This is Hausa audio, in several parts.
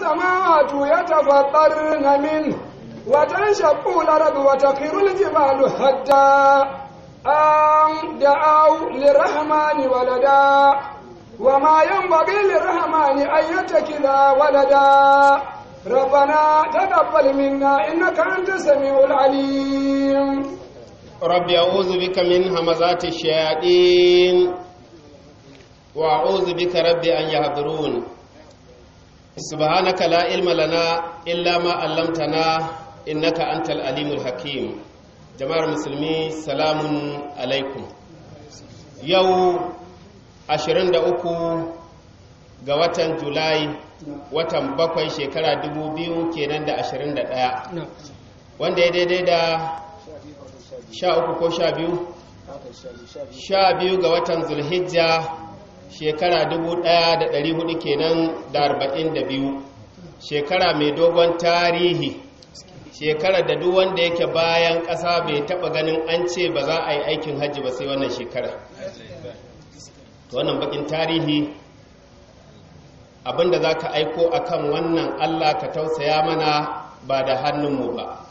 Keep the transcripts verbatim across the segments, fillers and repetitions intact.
السماوات يتفطرن منه وتنشق الأرض وتخر الجبال هدا أن دعوا للرحمن ولدا وما ينبغي للرحمن أن يتخذ ولدا ربنا تقبل منا إنك أنت السميع العليم. ربي أعوذ بك من همزات الشياطين وأعوذ بك ربي أن يحضرون. سبحانك لا علم لنا إلا ما علمتنا إنك أنت العليم الحكيم. جماعة المسلمين سلام عليكم. يوم ashirin da uku ga watan Julai, watan bakwai shekara dubu biyu kenan da ashirin da ɗaya, wanda ya daidai da sha uku ko sha biyu sha biyu ga watan Zulhijja shekara dubu ɗaya da ɗari hudu kenan da arba'in da biyu, shekara mai dogon tarihi, shekara da duk wanda yake bayan ƙasa bai taɓa ganin an ce ba za a yi aikin hajji ba sai wannan shekara. Wannan bakin tarihi, abinda za ka aiko a kan wannan Allah ka tausaya mana ba da hannunmu ba.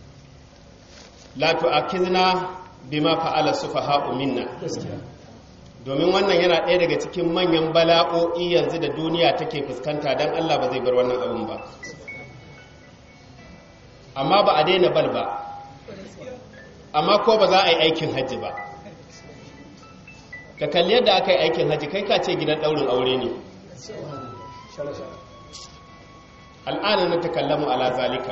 La tu'akizna bima fa'ala sufaha'u minna. Domin wannan yana ɗaya daga cikin manyan bala'o'i yanzu da duniya take fuskanta, don Allah ba zai bar wannan abin ba. Amma ba a daina bal ba, amma ko ba za a yi aikin hajji ba. Ka kalli yadda aka yi aikin hajji, kai ka ce gidan ɗaurin aure ne. Al'ana na ta kallamu ala zalika.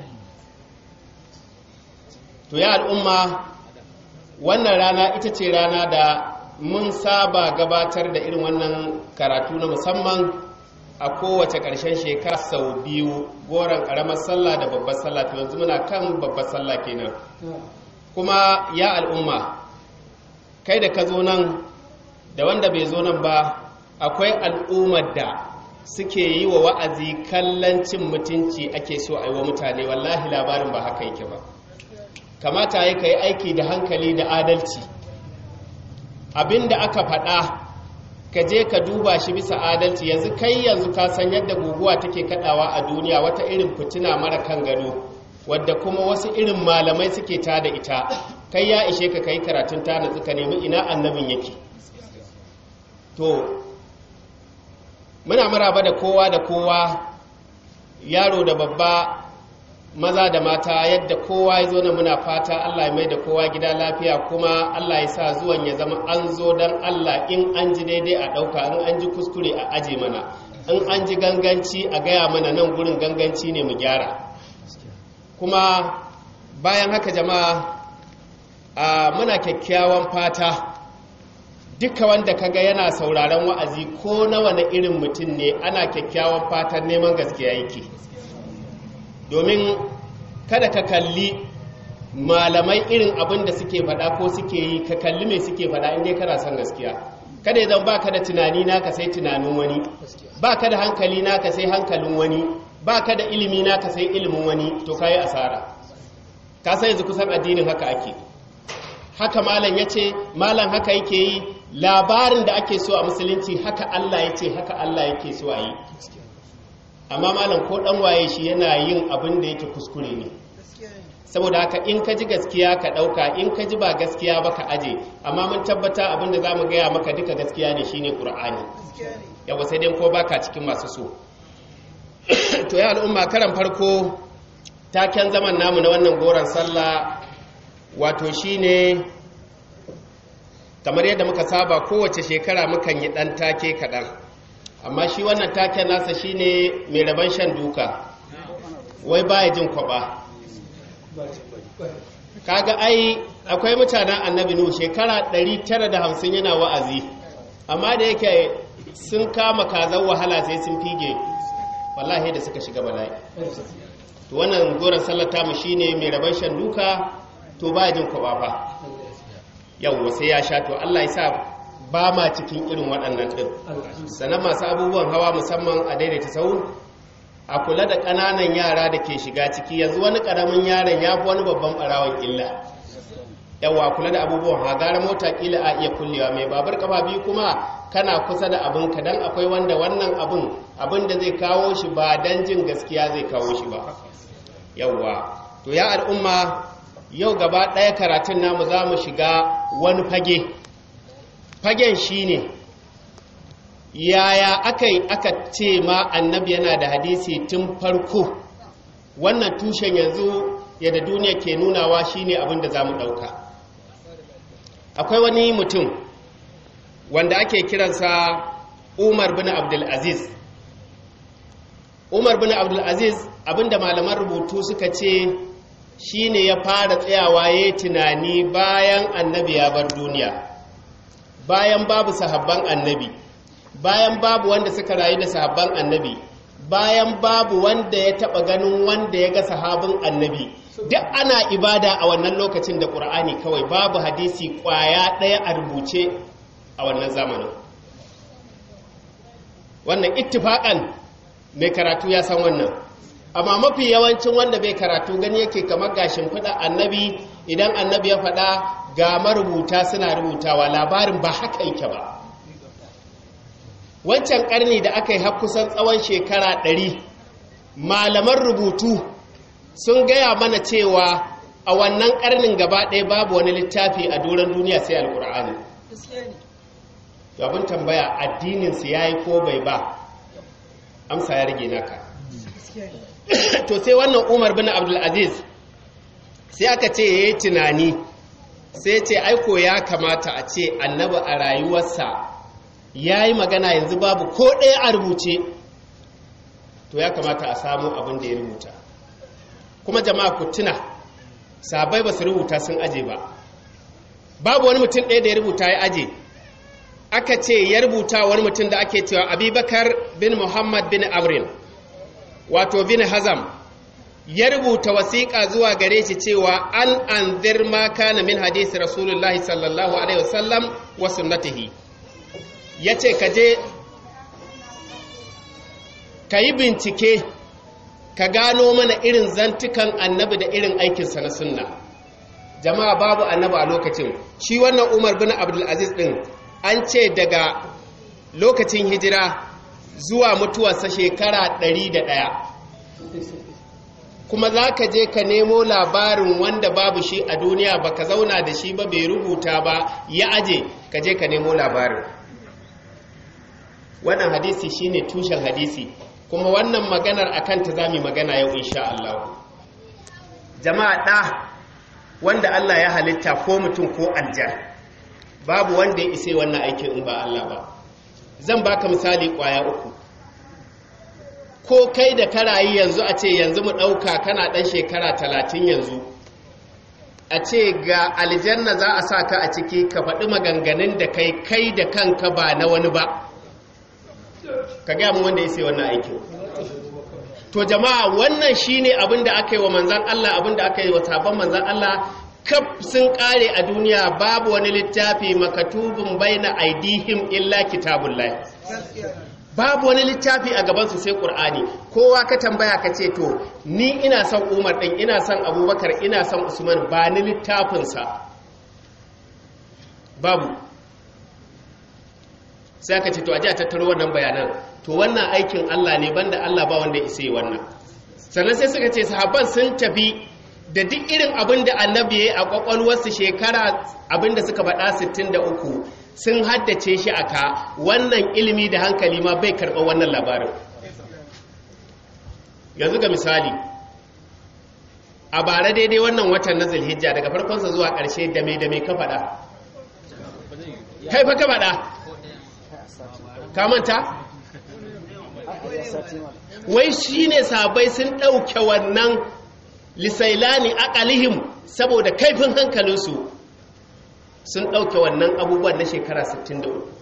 To ya al'umma, wannan rana ita ce rana da mun saba gabatar da irin wannan karatu na musamman a kowace ƙarshen shekara sau biyu, goron ƙaramar sallah da babbar sallah. To yanzu muna kan babbar sallah kenan. Kuma ya al'umma, kai da ka zo nan da wanda bai zo nan ba, akwai al'ummar da suke yi wa wa'azi kallon cin mutunci ake so a yi wa mutane. Wallahi labarin ba haka yake ba. Kamata ya ka yi aiki da hankali da adalci. Abinda aka faɗa ka je ka duba shi bisa adalci. Yanzu kai yanzu ka san yadda guguwa take kaɗawa a duniya, wata irin fitina mara kan gado, wadda kuma wasu irin malamai suke ta da ita. Kai ya ishe ka kai karatun ta natsu ka nemi ina annabin yake. To muna maraba da kowa da kowa, yaro da babba, maza da mata, yadda kowa ya zo na muna fata Allah ya mai da kowa gida lafiya, kuma Allah ya sa zuwan ya zama an zo don Allah. In an ji daidai a ɗauka, in an ji kuskure a aje mana, in an ji ganganci a gaya mana nan gurin ganganci ne mu gyara. Kuma bayan haka jama'a, a muna kyakkyawan fata duka wanda kaga yana sauraron wa'azi ko na wani irin mutum ne, ana kyakkyawan fatan neman gaskiya yake. Domin kada ka kalli malamai irin abin da suke faɗa ko suke yi, ka kalli mai suke faɗa inda kana son gaskiya. Kada ya zama ba ka da tunani naka sai tunanin wani, ba ka da hankali naka sai hankalin wani, ba ka da ilimi naka sai ilimin wani, to ka yi asara. Ka sai yanzu kusan addinin haka ake. Haka malam ya ce, malam haka yake yi, labarin da ake so a musulunci haka Allah ya ce, haka Allah yake so a yi. Amma malam ko ɗan waye shi yana yin abin da yake kuskure ne. Saboda haka in ka ji gaskiya ka ɗauka, in ka ji ba gaskiya ba ka aje. Amma mun tabbata abin da za mu gaya maka duka gaskiya ne, shine Ƙur'ani. Yawa sai dai ko baka cikin masu so. To ya al'umma, karan farko taken zaman namu na wannan goron sallah wato shine, kamar yadda muka saba kowace shekara mukan yi ɗan take kaɗan, amma shi wannan taken nasa shine mai rabon shan duka, wai baya jin kwaba. Kaga ai akwai mutanen annabi Nuhu shekara ɗari tara da hamsin yana wa'azi, amma da yake sun kama kazan wahala sai sun fige, wallahi da suka shiga bala'i. To wannan goron sallar tamu shine mai rabon shan duka, to baya jin kwaba fa. Yawwa sai ya sha. To Allah ya sa ba ma cikin irin waɗannan ɗin. Sannan masu abubuwan hawa musamman a daidaita sau, a kula da ƙananan yara da ke shiga ciki. Yanzu wani ƙaramin yaron ya fi wani babban ɓarawon illa. yawa kula da abubuwan ha gara mota kila a iya kullewa mai babur kafa biyu kuma kana kusa da abin ka dan akwai wanda wannan abin abin da zai kawo shi ba dan jin gaskiya zai kawo shi ba yawa to ya al'umma yau gaba ɗaya karatun namu za mu shiga wani fage fagen shine yaya aka yi aka ce ma annabi yana da hadisi tun farko wannan tushen yanzu yadda duniya ke nunawa shine abin da za mu ɗauka akwai wani mutum wanda ake kiransa umar bin abdulaziz umar bin abdulaziz abinda malaman rubutu suka ce shine ya fara tsayawa ya tunani bayan annabi ya bar duniya bayan babu sahabban annabi bayan babu wanda suka rayu da sahabban annabi bayan babu wanda ya taba ganin wanda ya ga sahabin annabi duk ana ibada a wannan lokacin da ƙur'ani kawai babu hadisi ƙwaya ɗaya a rubuce a wannan zamanin wannan ittifaƙan mai karatu ya san wannan amma mafi yawancin wanda bai karatu gani yake kamar gashin fada annabi idan annabi ya faɗa ga marubuta suna rubutawa labarin ba haka yake ba wancan ƙarni da aka yi har kusan tsawon shekara ɗari malaman rubutu sun gaya mana cewa a wannan ƙarnin gaba ɗaya babu wani littafi a doron duniya sai alƙur'ani abin tambaya addininsu ya yi ko bai ba amsa ya rage naka to sai wannan umar bin abdulaziz sai aka ce ya yi tunani sai ce aiko ya kamata a ce annabi a rayuwarsa ya yi magana yanzu babu ko ɗaya a rubuce to ya kamata a samu abin da ya rubuta kuma jama'a ku tuna sahabbai ba su rubuta sun aje ba babu wani mutum ɗaya da ya rubuta ya aje aka ce ya rubuta wani mutum da ake cewa abubakar bin muhammad bin amrin wato bin hazam ya rubuta wasiƙa zuwa gare shi cewa an anzir ma kana min hadisi rasulullahi sallallahu alaihi wasallam wa sunnatihi yace ka je ka yi bincike ka gano mana irin zantukan annabi da irin aikinsa na sunna jama'a babu annabi a lokacin shi wannan umar bin abdulaziz din an ce daga lokacin hijira zuwa mutuwarsa shekara ɗari da ɗaya kuma za ka je ka nemo labarin wanda babu shi a duniya ba ka zauna da shi ba bai rubuta ba ya aje ka je ka nemo labarin wannan hadisi shine tushen hadisi kuma wannan maganar akan ta zamu magana yau insha Allah jama'a da wanda Allah ya halitta ko mutum ko aljan babu wanda ya ise wannan aikin in ba Allah ba zan baka misali kwaya uku ko kai da karayi yanzu a ce yanzu mu dauka kana dan shekara talatin yanzu a ce ga aljanna za a saka a ciki ka faɗi maganganun da kai kai da kanka ba na wani ba ka gaya mu wanda ya sai wannan aikin to jama'a wannan shine abin da aka yi wa manzan Allah abin da aka yi wa sabon manzan Allah kaf sun kare a duniya babu wani littafi makatubun baina aidihim illa kitabullah babu wani littafi a gaban su sai qur'ani kowa ka tambaya ka ce to ni ina son Umar din ina son Abubakar ina son Usman ba ni littafin sa babu sai aka ce to aje a tattaro wannan bayanan to wannan aikin Allah ne banda Allah ba wanda ya isa wannan sannan sai suka ce sahabban sun tafi da duk irin abin da annabi ya yi a kwakwalwarsu shekara abin da suka faɗa sittin da uku sun haddace shi a ka wannan ilimi da hankali ma bai karɓar wannan labarin yanzu ga misali a bara daidai wannan watan na zulhijja daga farkonsa zuwa ƙarshe dame dame ka faɗa kai fa ka faɗa ka manta wai shine sabai sun ɗauke wannan lisailani aqalihim saboda kaifin hankalinsu sun ɗauke wannan abubuwan na shekara sittin da uku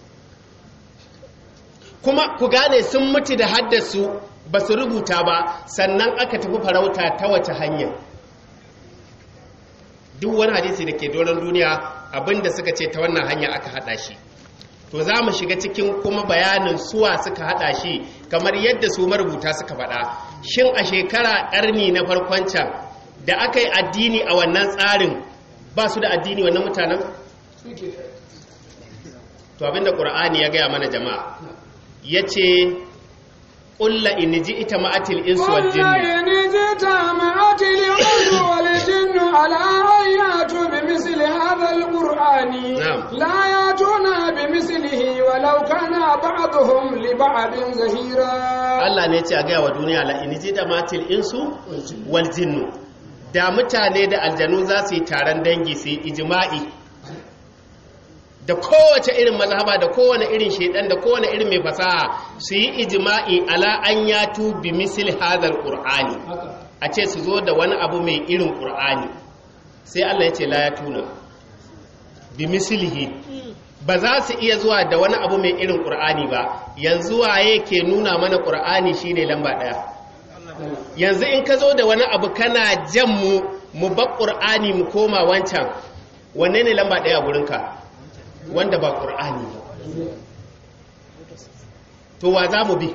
kuma ku gane sun mutu da haddasu ba su rubuta ba sannan aka tafi farauta ta wace hanya duk wani hadisi da ke doron duniya abinda suka ce ta wannan hanya aka hada shi to za mu shiga cikin kuma bayanin suwa suka hada shi kamar yadda su marubuta suka faɗa shin a shekara ƙarni na farkon can da aka yi addini a wannan tsarin ba su da addini wannan mutanen to abinda qur'ani ya gaya mana jama'a yace qul in ji'ta ma'atil insu wal jinni in ji'ta ma'atil insu wal jinni ala ayatu bimithli hadha alqur'ani la yatuna bimithlihi walau kana ba'dhum li ba'din zahira. Allah ne yace a gaya wa duniya la in ji'ta ma'atil insu wal jinni da mutane da aljanu za su yi taron dangi su yi ijma'i da kowace irin mazhaba da kowane irin shedan da kowane irin mai fasaha su yi ijma'i ala an yatu bi misli hadal qur'ani a ce su zo da wani abu mai irin qur'ani sai Allah ya ce la yatuna bi mislihi ba za su iya zuwa da wani abu mai irin qur'ani ba. yanzu waye ke nuna mana qur'ani shine lamba daya? yanzu in ka zo da wani abu kana jan mu mu bar qur'ani mu koma wancan, wanne ne lamba daya a gurinka? Wanda ba ƙur'ani ba. To wa za mu bi?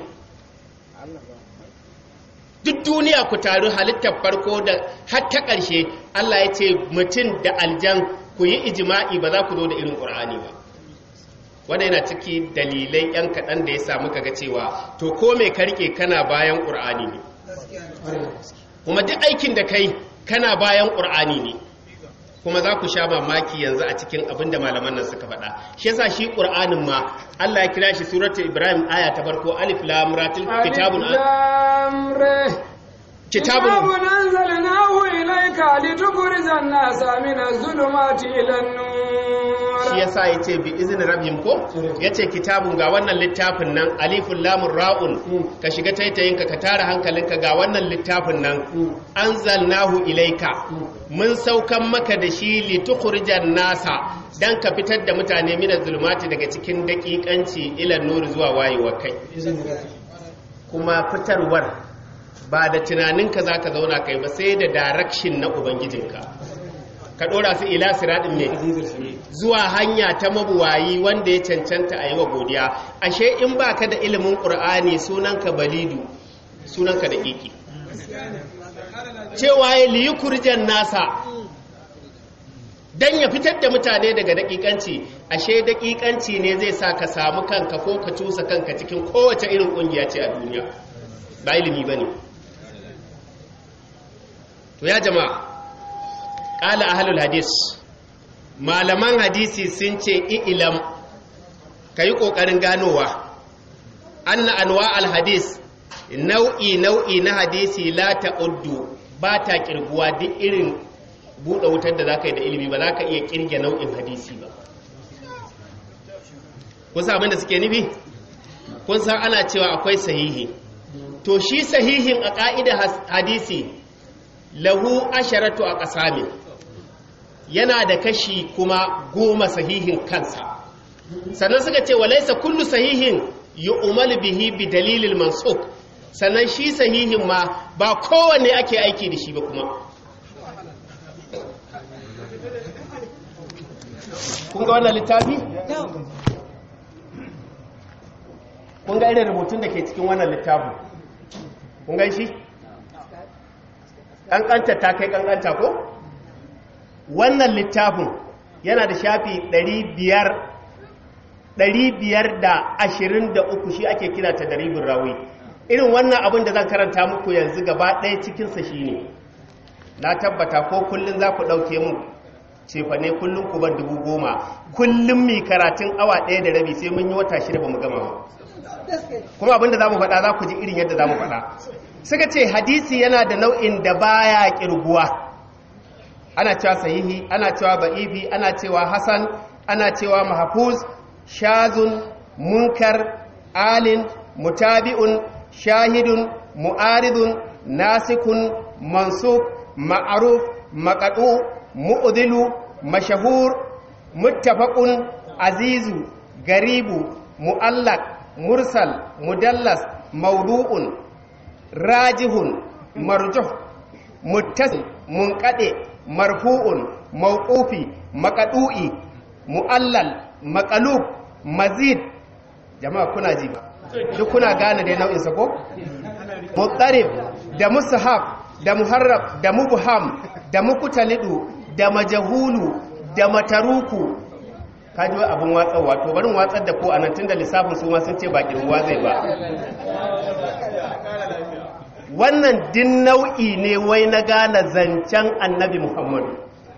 Duk duniya ku taru halittar farko da har ta ƙarshe Allah ya ce mutum da aljan ku yi ijima'i ba za ku zo da irin ƙur'ani ba. Wanda yana ciki dalilai ‘yan kaɗan da ya samu kaga cewa to ko mai karke kana bayan ƙur'ani ne. Kuma duk aikin da kai kana bayan ƙur'ani ne. Kuma za ku sha mamaki yanzu a cikin abin da malaman nan suka faɗa. Shi yasa shi Qur'anin ma Allah ya kira shi suratul Ibrahim aya ta farko alif lam ra kitabun kitabun anzalnahu ilayka litukhrijan nasa minaz zulumati ilan nur. Shi yasa yace bi izni rabbihim ko yace kitabun ga wannan littafin nan alifun lamun ra'un ka shiga taitayinka ka tara hankalinka ga wannan littafin nan anzalnahu ilayka mun saukan maka da shi litukhrijan nasa dan ka fitar da mutane minaz zulumati daga cikin dakikanci ilan nur zuwa wayewa kai. Kuma fitarwar ba da tunaninka za ka zauna kai ba sai da direction na ubangijinka ka ɗora su ila siraɗin ne zuwa hanya ta mabuwayi wanda ya cancanta a yi wa godiya. Ashe in ba ka da ilimin ƙur'ani sunanka balidu, sunanka da ƙiƙi. Cewa ya liyi kurjan nasa don ya fitar da mutane daga daƙiƙanci, ashe daƙiƙanci ne zai sa ka samu kanka ko ka cusa kanka cikin kowace irin ƙungiya ce a duniya, ba ilimi ba ne. To ya jama'a, ƙala ahlul hadis, malaman hadisi sun ce ilam ka yi ƙoƙarin ganowa anna anwa al-hadis nau'i nau'i na hadisi la ta'uddu ba ta kirguwa duk irin buɗe wutar da za ka yi da ilimi ba za ka iya kirge nau'in hadisi ba. Kun san abin da suke nufi? Kun san ana cewa akwai sahihi, to shi sahihin a ƙa'idar hadisi lahu asharatu a ƙasami, yana da kashi kuma goma sahihin kansa. Sannan suka ce walaisa kullu sahihin yu'mal bihi bi dalilil mansuk, sannan shi sahihin ma ba kowanne ake aiki da shi ba. Kuma kun ga wannan littafi? Kun ga irin rubutun da ke cikin wannan littafin? Kun ga shi? ƙanƙanta ta kai ƙanƙanta ko? Wannan littafin yana da shafi ɗari biyar da ashirin da uku, shi ake kira ta daribin rawi. Irin wannan abin da zan karanta muku yanzu gaba ɗaya cikinsa shi ne. Na tabbata ko kullum za ku ɗauke mu cefane kullum ku ban dubu goma, kullum mai karatun awa ɗaya da rabi sai mun yi wata shida ba mu gama ba. Kuma abin da za mu faɗa za ku ji irin yadda za mu faɗa. Suka ce hadisi yana da nau'in da baya kirguwa. Ana cewa sahihi, ana cewa ba'ibi, ana cewa hasan, ana cewa mahfuz, shazun, munkar, alin, mutabi'un, shahidun, mu'aridun, nasikun, mansuk, ma'ruf, maqdu, mu'dilu, mashahur, muttafaqun, azizu, garibu, mu'allaq, mursal, mudallas, mawdu'un, rajihun, marjuh, muttasil, munqadi, marfu'un, mawqufi, maqdu'i, mu'allal, maqlub, mazid. Jama'a kuna ji ba? Duk kuna gane dai nau'in sa ko? Mutarib da mushaf da muharrab da mubham da muqtalidu da majahulu da mataruku kaji wa abin watsar wato barin watsar da ko a nan tun da lissafin su ma sun ce ba kirguwa zai ba wannan din nau'i ne wai na gane zancen annabi muhammadu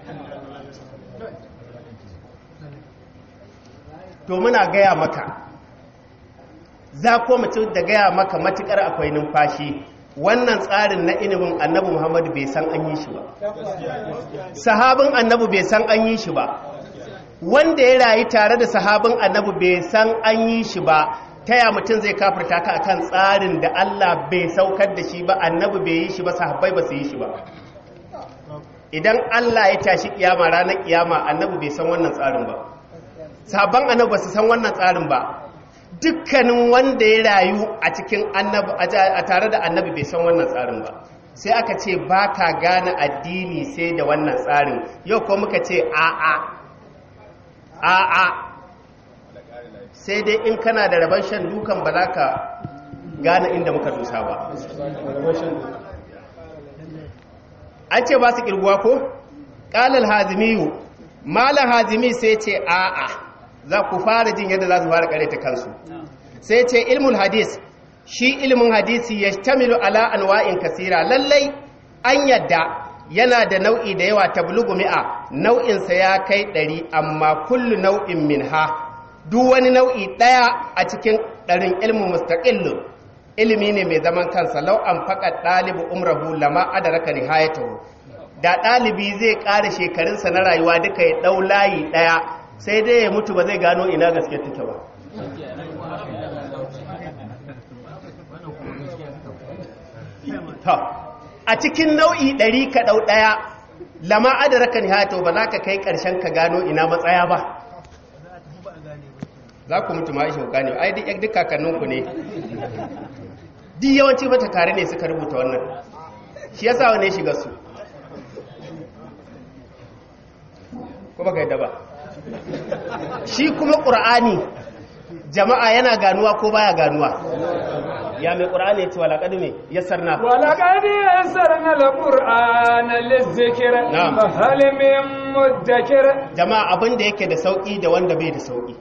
to muna gaya maka za ko mutum da gaya maka matukar akwai numfashi wannan tsarin na ilimin annabi muhammadu bai san an yi shi ba sahabin annabi bai san an yi shi ba wanda ya rayu tare da sahabin annabi bai san an yi shi ba ta ya mutum zai kafirta ka akan tsarin da Allah bai saukar da shi ba annabi bai yi shi ba sahabbai ba su yi shi ba idan Allah ya tashi kiyama ranar kiyama annabi bai san wannan tsarin ba sahabban annabi ba su san wannan tsarin ba dukkanin wanda ya rayu a cikin annabi a tare da annabi bai san wannan tsarin ba sai aka ce ba ka gane addini sai da wannan tsarin yau ko muka ce a'a a'a sai dai in kana da rabon shan dukan ba za ka gane inda muka dusa ba an ce ba su kirguwa ko ƙalal hazimiyu malar hazimi sai ce a'a za ku fara jin yadda za su fara ta kansu sai ce ilmul hadis shi ilmin hadisi ya tamilu ala anwa'in kasira lallai an yadda yana da nau'i da yawa ta bulugu mi'a nau'insa ya kai ɗari amma kullu nau'in min ha duk wani nau'i ɗaya a cikin ɗarin ilmin mustaƙillu ilimi ne mai zaman kansa lau an faƙa ɗalibu umrahu lama adaraka nihayatahu da ɗalibi zai ƙara shekarunsa na rayuwa duka ya ɗau layi ɗaya sai dai ya mutu ba zai gano ina gaske take ba a cikin nau'i ɗari ka ɗau ɗaya lama adaraka nihayatahu ba za ka kai ƙarshen ka gano ina matsaya ba za ku mutu ma ishe gane ai duk duk kakanninku ne duk yawanci mata tare ne suka rubuta wannan shi yasa wane shiga su ko baka yadda ba shi kuma qur'ani jama'a yana ganuwa ko baya ganuwa ya mai qur'ani ya ce wala qad me yassarna wala qad yassarna al-qur'ana liz-zikr fa hal min mudakkir jama'a abin da yake da sauki da wanda bai da sauki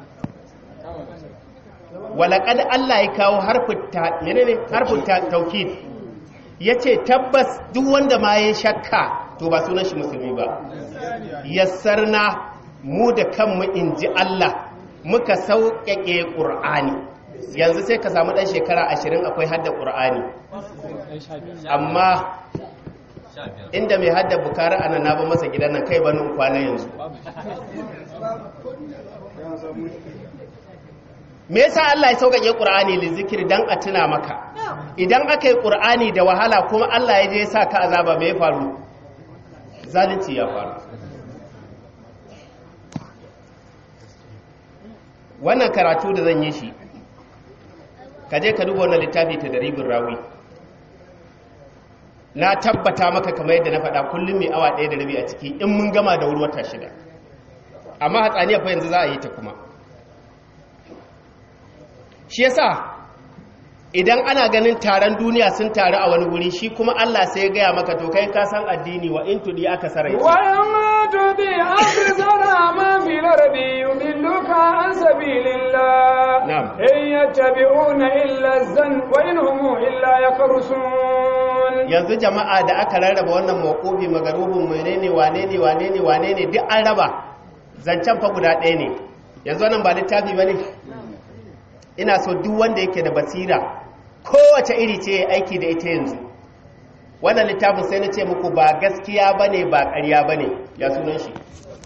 walaƙad Allah ya kawo harfin taukid ya ce tabbas duk wanda ma ya shakka to ba sunan shi musulmi ba yassarna mu da kanmu in ji Allah muka sauƙaƙe ƙur'ani yanzu sai ka samu ɗan shekara ashirin akwai hadda ƙur'ani amma inda mai hadda bukari ana na ba masa gidan nan kai banin kwana yanzu me yasa Allah ya sauƙaƙe Qur'ani li zikiri dan a tuna maka idan aka yi Qur'ani da wahala kuma Allah ya je ya sa ka azaba me ya faru zalunci ya faru wannan karatu da zan yi shi ka je ka duba wannan littafi ta daribin rawi na tabbata maka kamar yadda na faɗa kullum mai awa ɗaya da rabi a ciki in mun gama da wuri wata shida amma hatsaniya fa yanzu za a yi ta kuma shi yasa idan ana ganin taron duniya sun taru a wani wuri shi kuma Allah sai ya gaya maka to kai ka san addini wa in tudi aka sarai wa in tudi akthara ma fi al-ardi yudilluka an sabilillah na'am in yattabi'una illa zan wa in hum illa yakhrusun yanzu jama'a da aka rarraba wannan mawqufi magarubun menene wane ne wane ne wane ne duk an raba zancen fa guda ɗaya ne yanzu wannan ba littafi bane ina so duk wanda yake da basira kowace iri ce aiki da ita yanzu wannan littafin sai na ce muku ba gaskiya bane ba ƙarya bane ya sunan shi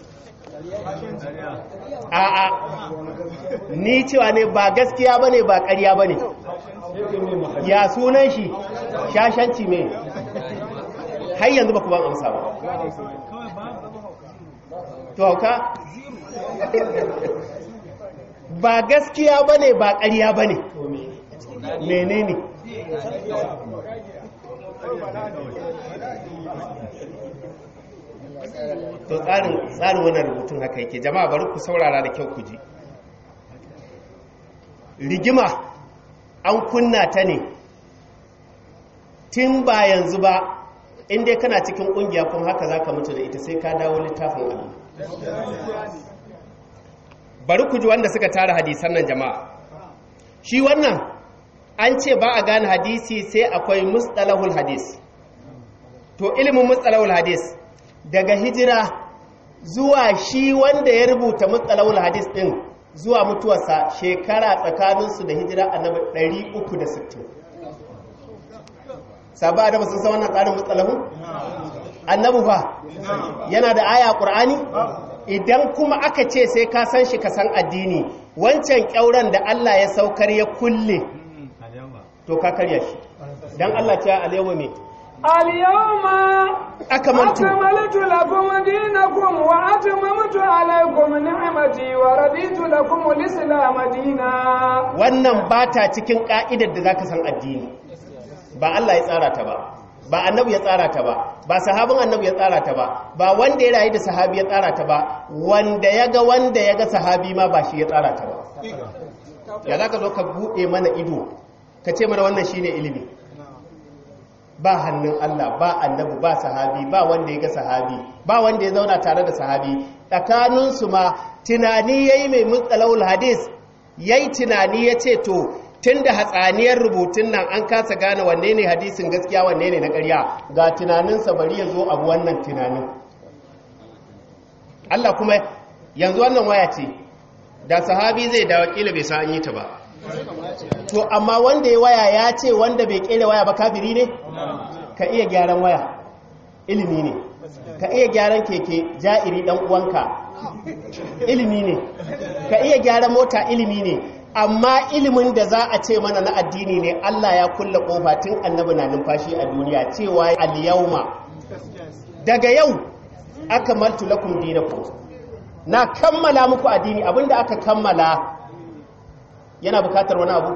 a'a ni cewa ne ba gaskiya bane ba ƙarya bane ya sunan shi shashanci me har yanzu ba ku ban amsa ba to hauka ba gaskiya ba ne ba ƙarya ba ne mene ne to tsarin tsarin wannan rubutun haka yake jama'a bari ku saurara da kyau ku ji rigima an kunna ta ne tun ba yanzu ba in dai kana cikin ƙungiya kuma haka za ka mutu da ita sai ka dawo littafin Allah. Bari ku ji wanda suka tara hadisan nan jama'a. Shi wannan an ce ba a gane hadisi sai akwai mustalahul hadis. To ilimin mustalahul hadis daga hijira zuwa shi wanda ya rubuta mustalahul hadis din zuwa mutuwarsa shekara tsakaninsu da hijira annabi ɗari uku da sittin. Sabu Adamu sun san wannan tsarin mustalahu? Annabi fa yana da aya Qur'ani? Idan kuma aka ce sai ka san shi ka san addini, wancan kyauran da Allah ya saukar ya kulle to ka karya shi. Dan Allah ce alyawma me? Al-yawma akmaltu akmaltu lakum dinakum wa atmamtu alaykum ni'mati wa raditu lakum al-islam dinan. Wannan bata cikin ka'idar da zaka san addini. Ba Allah ya tsara ta ba, ba annabi ya tsara ta ba, ba sahabin annabi ya tsara ta ba, ba wanda ya rayu da sahabi ya tsara ta ba, wanda ya ga wanda ya ga sahabi ma ba shi ya tsara ta ba. Ya za ka zo ka buɗe mana ido ka ce mana wannan shine ilimi. Ba hannun Allah, ba annabi, ba sahabi, ba wanda ya ga sahabi, ba wanda ya zauna tare da sahabi. Tsakaninsu ma tunani ya yi mai mustalahul hadis, ya yi tunani ya ce to tun da hatsaniyar rubutun nan an kasa gane wanne ne hadisin gaskiya wanne ne na ƙarya, ga tunaninsa bari ya zo abu wannan tunanin. Allah kuma yanzu wannan waya ce da sahabi zai dawo kila bai sa an yi ta ba, to amma wanda ya waya ya ce wanda bai kera waya ba kafiri ne? Ka iya gyaran waya ilimi ne, ka iya gyaran keke ja'iri dan uwanka ilimi ne, ka iya gyaran mota ilimi ne, amma ilimin da za a ce mana na addini ne Allah ya kulle kofa tun annabi na numfashi a duniya cewa al-yawma daga yau akmaltu lakum dinakum, na kammala muku addini. Abinda aka kammala yana bukatar wani abu.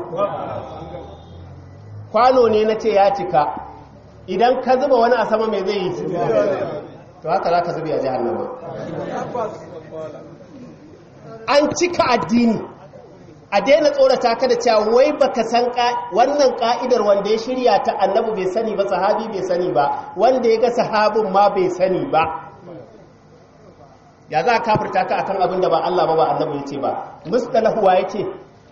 Kwano ne na ce ya cika, idan ka zuba wani a sama mai zai yi, to haka za ka zubi a jahannama. An cika addini. A daina tsorata ka da cewa wai baka san wannan ka'idar wanda ya shirya ta annabi bai sani ba, sahabi bai sani ba, wanda ya ga sahabin ma bai sani ba. Ya za a kafirta ka akan abin da ba Allah ba ba annabi ya ce ba. Mustalahu wa yake?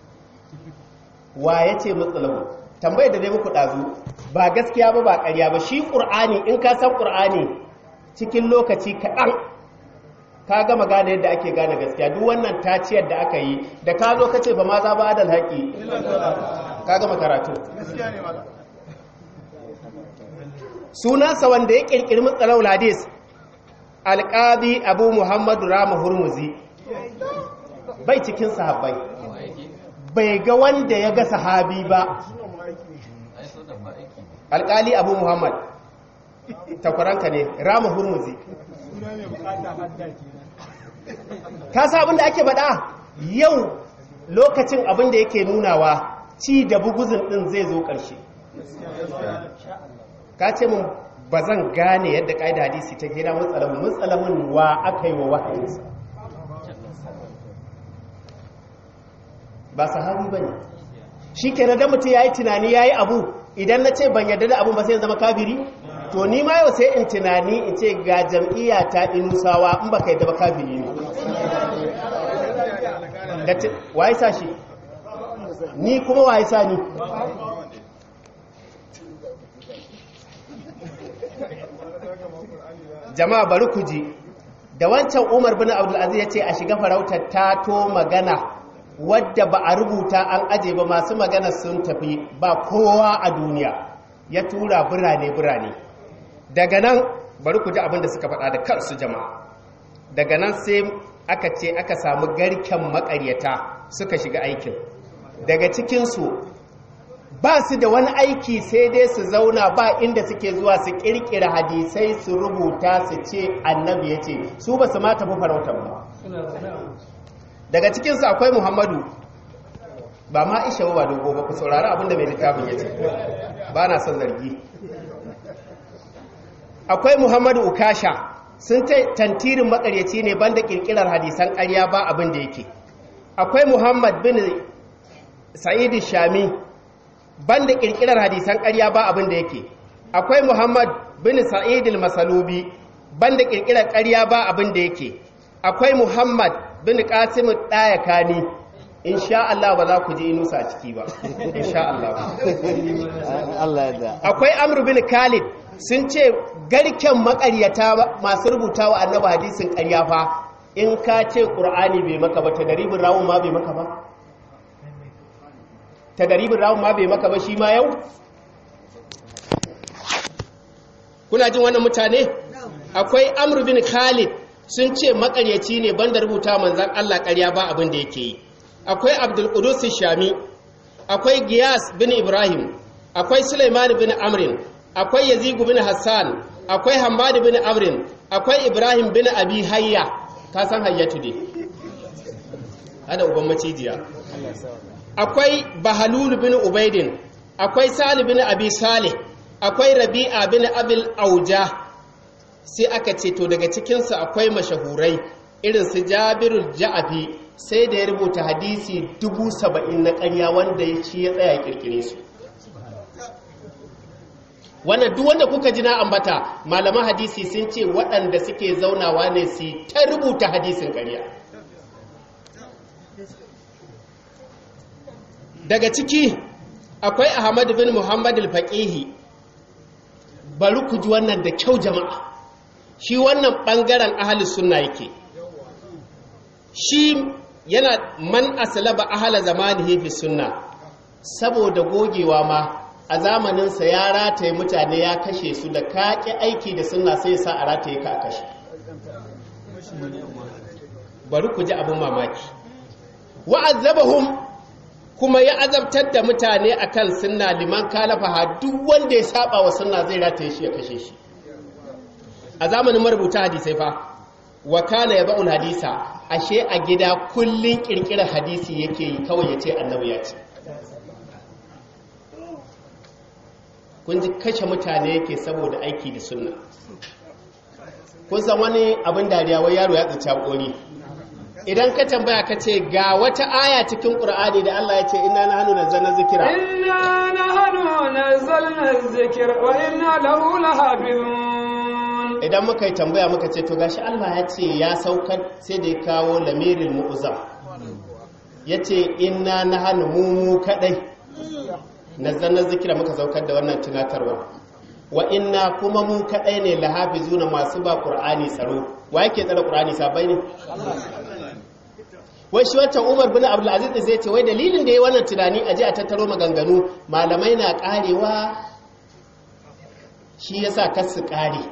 Wa yace mustalahu? Tambayar da dai muku dazu ba gaskiya ba ba ƙarya ba. Shi Qur'ani in ka san Qur'ani cikin lokaci kaɗan ka gama gane yadda ake gane gaskiya. Duk wannan taciyar da aka yi da ka zo ka ce ba ma za ba adal haƙi ka gama karatu. Sunansa wanda ya ƙirƙiri mustalahul hadis Alƙadi Abu Muhammadu Rama Hurmuzi, bai cikin sahabbai, bai ga wanda ya ga sahabi ba. Alƙali Abu Muhammad takwaranka ne, Rama Hurmuzi. Ka sa abin da ake baɗa yau lokacin abin da yake nunawa ci da buguzin ɗin zai zo ƙarshe. Ka ce mun ba zan gane yadda ƙa'ida hadisi ta gina mutsalamun mutsalamun wa aka yi wa wahayinsa, ba sahabi ba ne. Shi ke da mutum ya yi tunani ya yi abu, idan na ce ban yarda da abun ba sai zama kafiri? To ni ma yau sai in tunani in ce ga jam'iyya ta inusawa in ba ka yadda ba kafiri ne. Wa ya sa shi? Ni kuma wa ya sa ni? Jama'a bari ku ji, da wancan Umar bin Abdulaziz ya ce a shiga farautar tato magana wadda ba a rubuta an aje ba, masu magana sun tafi ba kowa a duniya, ya tura birane-birane. Daga nan bari ku ji abin da suka faɗa da kansu jama'a. Daga nan sai aka ce aka samu garken maƙaryata suka shiga aikin. Daga cikinsu ba su da wani aiki sai dai su zauna ba inda suke zuwa su kirkira hadisai su rubuta su ce annabi ya ce, su ba su ma tafi farautar ba. Daga cikinsu akwai Muhammadu, ba ma isha ba dogo ba, ku saurari abinda mai littafin ya ce, ba na son zargi. Akwai Muhammadu Ukasha, sun ta tantirin makaryaci ne banda kirkirar hadisan ƙarya ba abin da yake. Akwai Muhammad bin Sa'id Shami, banda kirkirar hadisan ƙarya ba abin da yake. akwai Muhammad bin Sa'id al-Masalubi banda kirkirar ƙarya ba abin da yake akwai Muhammad bin Qasim Dayakani insha Allah ba za ku ji inusa a ciki ba insha Allah Allah ya da akwai Amr bin Khalid sun ce garken makaryata masu rubuta wa annabi hadisin ƙarya fa in ka ce Qur'ani bai maka ba tadaribin rawun ma bai maka ba tadaribin rawun ma bai maka ba shi ma yau kuna jin wannan mutane akwai Amr bin Khalid sun ce makaryaci ne banda rubuta manzon Allah ƙarya ba abin da yake yi akwai Abdul Qudus Shami akwai Giyas bin Ibrahim akwai Sulaiman bin Amrin akwai Yazid bin Hassan akwai Hammad bin Amrin akwai Ibrahim bin Abi Hayya ka san Hayyatu ne hada uban macijiya akwai Bahalul bin Ubaidin akwai Salih bin Abi Salih akwai Rabi'a bin Abil Auja sai aka ce to daga cikin su akwai mashahurai irin su Jabirul Ja'afi sai da ya rubuta hadisi dubu saba'in na ƙarya wanda ya ci ya tsaya kirkire su wannan duk wanda kuka ji na ambata malaman hadisi sun ce waɗanda suke zaunawa ne su ta rubuta hadisin ƙarya daga ciki akwai Ahmad bin Muhammad al-Faqihi bari ku ji wannan da kyau jama'a shi wannan bangaren ahlus sunna yake shi yana man aslaba ahla zamanihi fi sunna saboda gogewa ma a zamaninsa ya rataye mutane ya kashe su da kaƙi aiki da sunna sai sa a rataye ka a kashe bari ku ji abin mamaki wa'azzabahum kuma ya azabtar da mutane akan sunna liman kalafa duk wanda ya saba wa sunna zai rataye shi ya kashe shi a zamanin marubuta hadisai fa wa kana yab'ul hadisa ashe a gida kullun kirkirar hadisi yake yi kawai yace annabi ya ce kun ji kashe mutane yake saboda aiki da sunna kun san wani abin dariya wai yaro ya tsinci hakori idan ka tambaya ka ce ga wata aya cikin qur'ani da Allah ya ce inna nahnu nazzalna dhikra inna nahnu nazzalna dhikra wa inna lahu lahafizun idan muka yi tambaya muka ce to gashi Allah ya ce ya saukar sai da ya kawo lamirin mu'uzam ya ce inna na hannu mu kadai nazzalna zikira muka saukar da wannan tunatarwa wa inna kuma mu kadai ne lahafizuna masu ba qur'ani tsaro wa yake tsare qur'ani sabai ne wai shi wancan Umar bin Abdul Aziz zai ce wai dalilin da yayi wannan tunani aje a tattaro maganganu malamai na karewa shi yasa kasu kare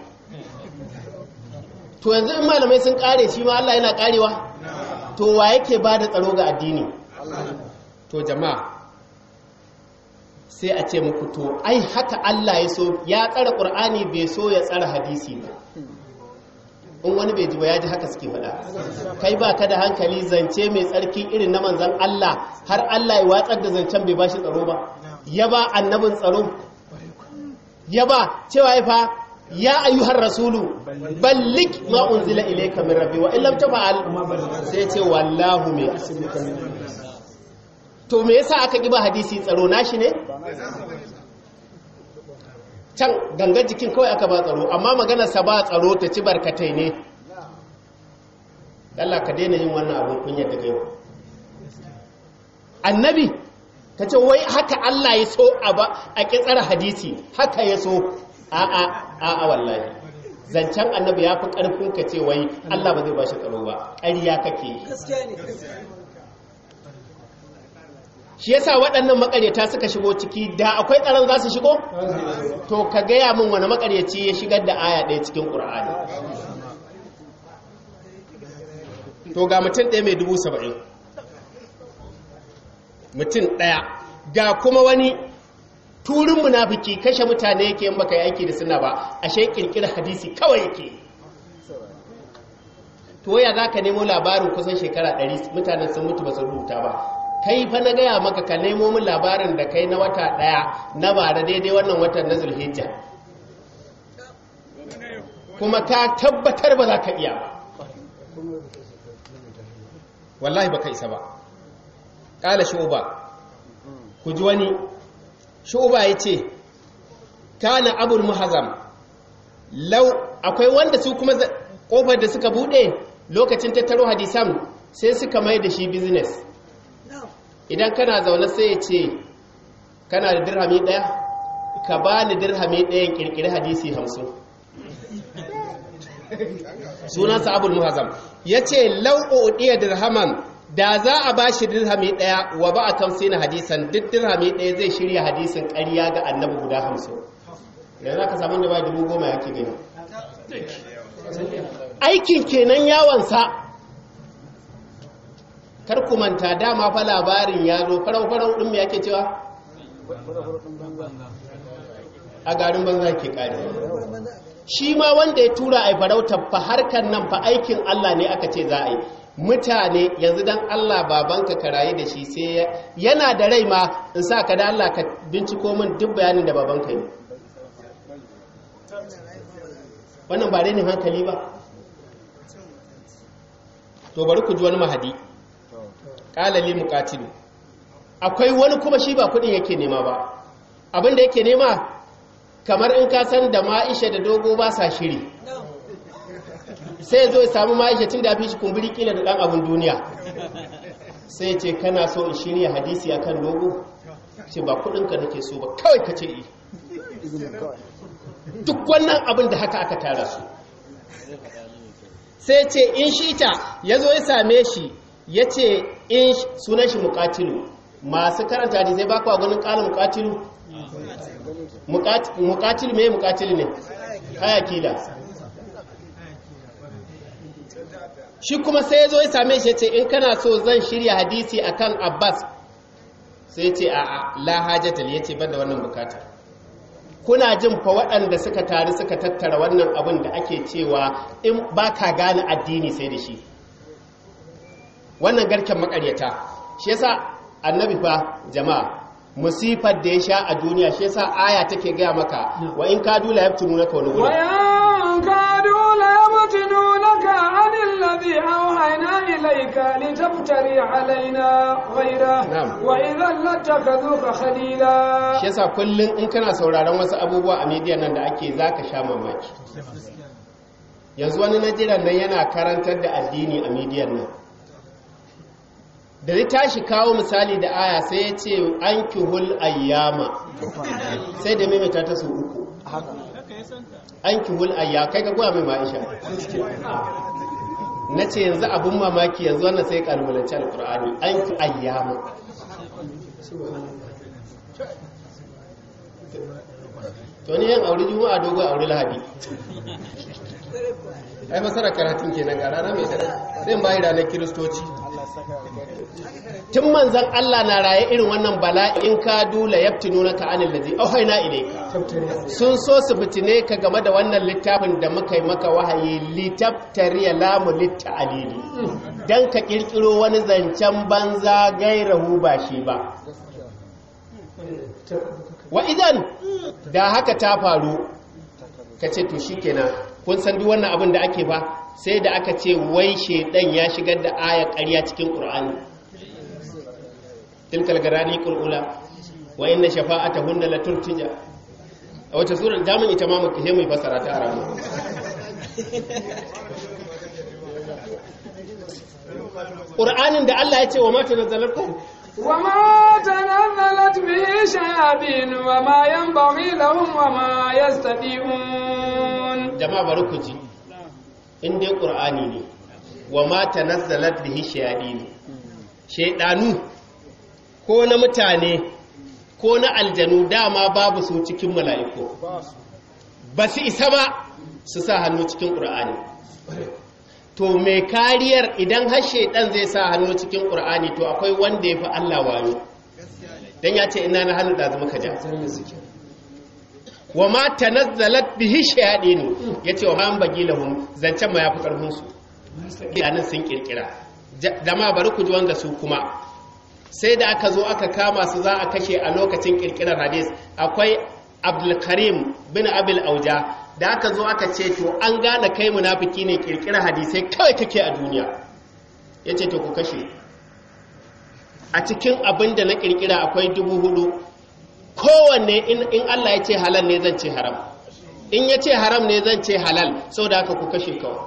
to yanzu in malamai sun kare shi ma Allah yana karewa to wa yake ba da tsaro ga addini to jama'a sai a ce muku to ai haka Allah ya so ya tsara Qur'ani bai so ya tsara hadisi ba in wani bai ji ba ya ji haka suke faɗa kai ba ka da hankali zance mai tsarki irin na manzon Allah har Allah ya watsar da zancen bai bashi tsaro ba ya ba annabin tsaro ya ba cewa ya fa ya ayyuhar rasulu ballik ma unzila ilayka min rabbi wa illam tafa'al sai ce wallahu me to me yasa aka kiba hadisi tsaro nashi ne can gangan jikin kawai aka ba tsaro amma maganar sa ba tsaro ta ci barkatai ne Allah ka daina yin wannan abun kunya daga yau annabi kace wai haka Allah ya so a ba a kitsara hadisi haka ya so a'a a'a wallahi zancen annabi ya fi ƙarfin ka ce wai Allah ba zai ba shi tsaro ba ƙarya kake shi yasa waɗannan makaryata suka shigo ciki da akwai tsaron za su shigo to ka gaya min wani makaryaci ya shigar da aya ɗaya cikin ƙur'ani to ga mutum ɗaya mai dubu saba'in mutum ɗaya ga kuma wani turin munafiki kashe mutane yake yin baka yi aiki da suna ba ashe kirkira hadisi kawai yake to ya za ka nemo labarin kusan shekara ɗari mutanen sun mutu ba su rubuta ba kai fa na gaya maka ka nemo min labarin da kai na wata ɗaya na bara daidai wannan watan na zulhijja kuma ka tabbatar ba za ka iya ba wallahi ba ka isa ba ƙala shu'uba ku ji wani shu'uba ya ce kana abul muhazam law akwai wanda su kuma kofar da suka bude lokacin tattaro hadisan sai suka mai da shi business. Idan kana zaune sai ya ce kana da dirhami daya ka bani dirhami dayan kirkiri hadisi hamsin. Sunansa abul muhazam yace law udiya dirhaman da za a ba shi dirhami ɗaya wa ba a tamsina hadisan duk dirhami ɗaya zai shirya hadisin ƙarya ga annabi guda hamsin. Yanzu za ka samu da ba dubu goma ya ke gani. Aikin kenan yawansa. Kar ku manta dama fa labarin ya zo farau-farau ɗin mai ake cewa? A garin banza ke ƙari. Shi ma wanda ya tura a farautar fa harkar nan fa aikin Allah ne aka ce za a yi. Mutane yanzu dan Allah babanka ka rayu da shi sai yana da rai ma in sa ka da Allah ka binciko min duk bayanin da babanka yi. Wannan ba dai ne hankali ba. To bari ku ji wani mahadi. Qala li muqatil. Akwai wani kuma shi ba kudin yake nema ba. Abin da yake nema kamar in ka san da Ma'isha da Dogo ba sa shiri. Sai zo ya samu Ma'isha tun da fi shi kumburi kila da dan abun duniya. Sai ce kana so in shirya hadisi akan Dogo? Ce ba kudin ka nake so ba kawai ka ce yi. Duk wannan abin da haka aka tara su. Sai ce in shi ta yazo ya same shi yace in sunan shi muqatilu. Masu karanta hadisi ba kwa ganin kalin muqatilu? Muqatil me muqatil ne? Haya kila. Shi kuma sai ya zo ya same shi ce in kana so zan shirya hadisi akan Abbas sai ce a'a la hajatal yace banda wannan bukata. Kuna jin fa waɗanda suka tare suka tattara wannan abin da ake cewa in baka gane addini sai da shi. Wannan garken makaryata. Shi yasa annabi fa jama'a musifar da ya sha a duniya shi yasa aya take gaya maka wa in kadu la yaftununaka wa nugula. كادوا ليفتنونك عن الذي أوحينا إليك لتفتري علينا غيره وإذا لاتخذوك خليلا. shi yasa kullun in kana sauraron wasu abubuwa a media nan da ake zaka sha mamaki. Yanzu wani najiran nan yana karantar da addini a media nan. Da ya tashi kawo misali da aya sai ya ce an kihul ayyama sai da maimaita ta su uku. An kihul ayya kai ka goya mai Ma'isha. Na ce yanzu abin mamaki yanzu wannan sai kalmalanci alkur'ani an ki ayyama. To ni yan aure juma'a dogo aure lahadi. Ai masara karatun kenan ga rana mai dare sai bayi ranar kiristoci. Tun manzan Allah na raye irin wannan bala'in ka dula yaftinunaka anil ladzi auhayna ilayka. Sun so su fitine ka game da wannan littafin da muka yi maka wahayi litaftariya lamu litta'alili. Dan ka kirkiro wani zancen banza gairahu ba shi ba. Wa idan da haka ta faru kace to shikenan kun san duk wannan abin da ake ba sai da aka ce wai shedan ya shigar da ayar ƙarya cikin Qur'ani. Tilkal garani qulula wa inna shafa'atahunna la turtija. A wata sura da mun ita ma muka sai mu fassara ta arabu. Qur'anin da Allah ya ce wa ma tanazzalat wa ma tanazzalat bihi shayatin wa ma yanbaghi lahum wa ma yastati'un. Jama'a bari ku ji. In dai Qur'ani ne wa ma tanazzalat bihi shayatin. Shaydanu ko na mutane ko na aljanu dama babu su cikin mala'iku ba su isa ba su sa hannu cikin ƙur'ani. To mai kariyar idan har shaidan zai sa hannu cikin ƙur'ani to akwai wanda ya fi Allah wayo don ya ce ina na hannu da zama ka ja wa ma tanazzalat bihi shayatin yace wa man bagi lahum zancen ma yafi karfin su yanin sun kirkira dama bari ku ji wanda su kuma sai da aka zo aka kama su za a kashe a lokacin kirkirar hadis akwai Abdul Karim bin Abil Auja da aka zo aka ce to an gane kai munafiki ne kirkirar hadisai kawai kake a duniya yace to ku kashe a cikin abin da na kirkira akwai dubu hudu kowanne in Allah ya ce halal ne zan ce haram, in ya ce haram ne zan ce halal, sau da haka ku kashe kawai.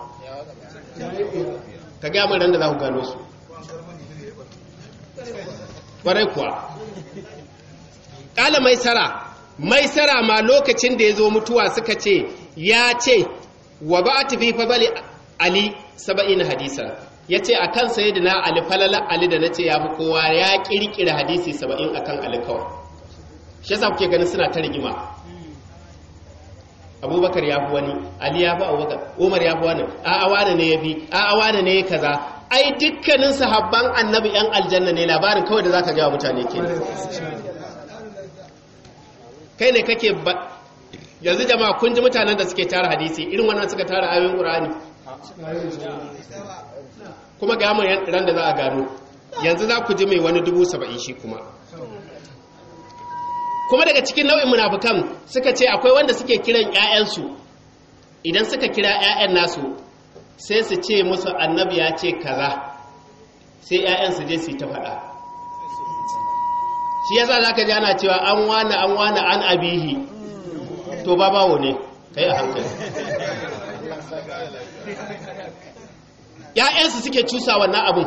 Ka gaya mun da za ku gano su ƙwarai kuwa. ƙala maisara maisara ma lokacin da ya zo mutuwa suka ce ya ce wa ba a tafi fabali ali saba'in hadisa, ya ce a kan sayi da na ali falala ali da na ce ya fi kowa ya ƙirƙira hadisi saba'in a kan ali kawai. Shi yasa kuke ganin suna ta rigima, abubakar ya fi wani, ali ya fi abubakar, umar ya fi wani, a'a wane ne ya fi, a'a wane ne ya kaza. Ai dukkanin sahabban annabi yan aljanna ne, labarin kawai da zaka ga mutane ke. Kai ne kake ba yanzu jama'a kun ji mutanen da suke tara hadisi irin wannan suka tara ayoyin Qur'ani, kuma ga mun ran da za a gano yanzu za ku ji mai wani dubu saba'in shi kuma. Kuma daga cikin nau'in munafukan suka ce akwai wanda suke kiran ƴaƴansu, idan suka kira ƴaƴan nasu sai su ce musu annabi ya ce kaza, sai ƴaƴan su je su ta faɗa. Shi yasa zaka ji ana cewa an wani an wani an abihi, to babawo ne kai a hankali. ƴaƴan su suke cusa wannan abun.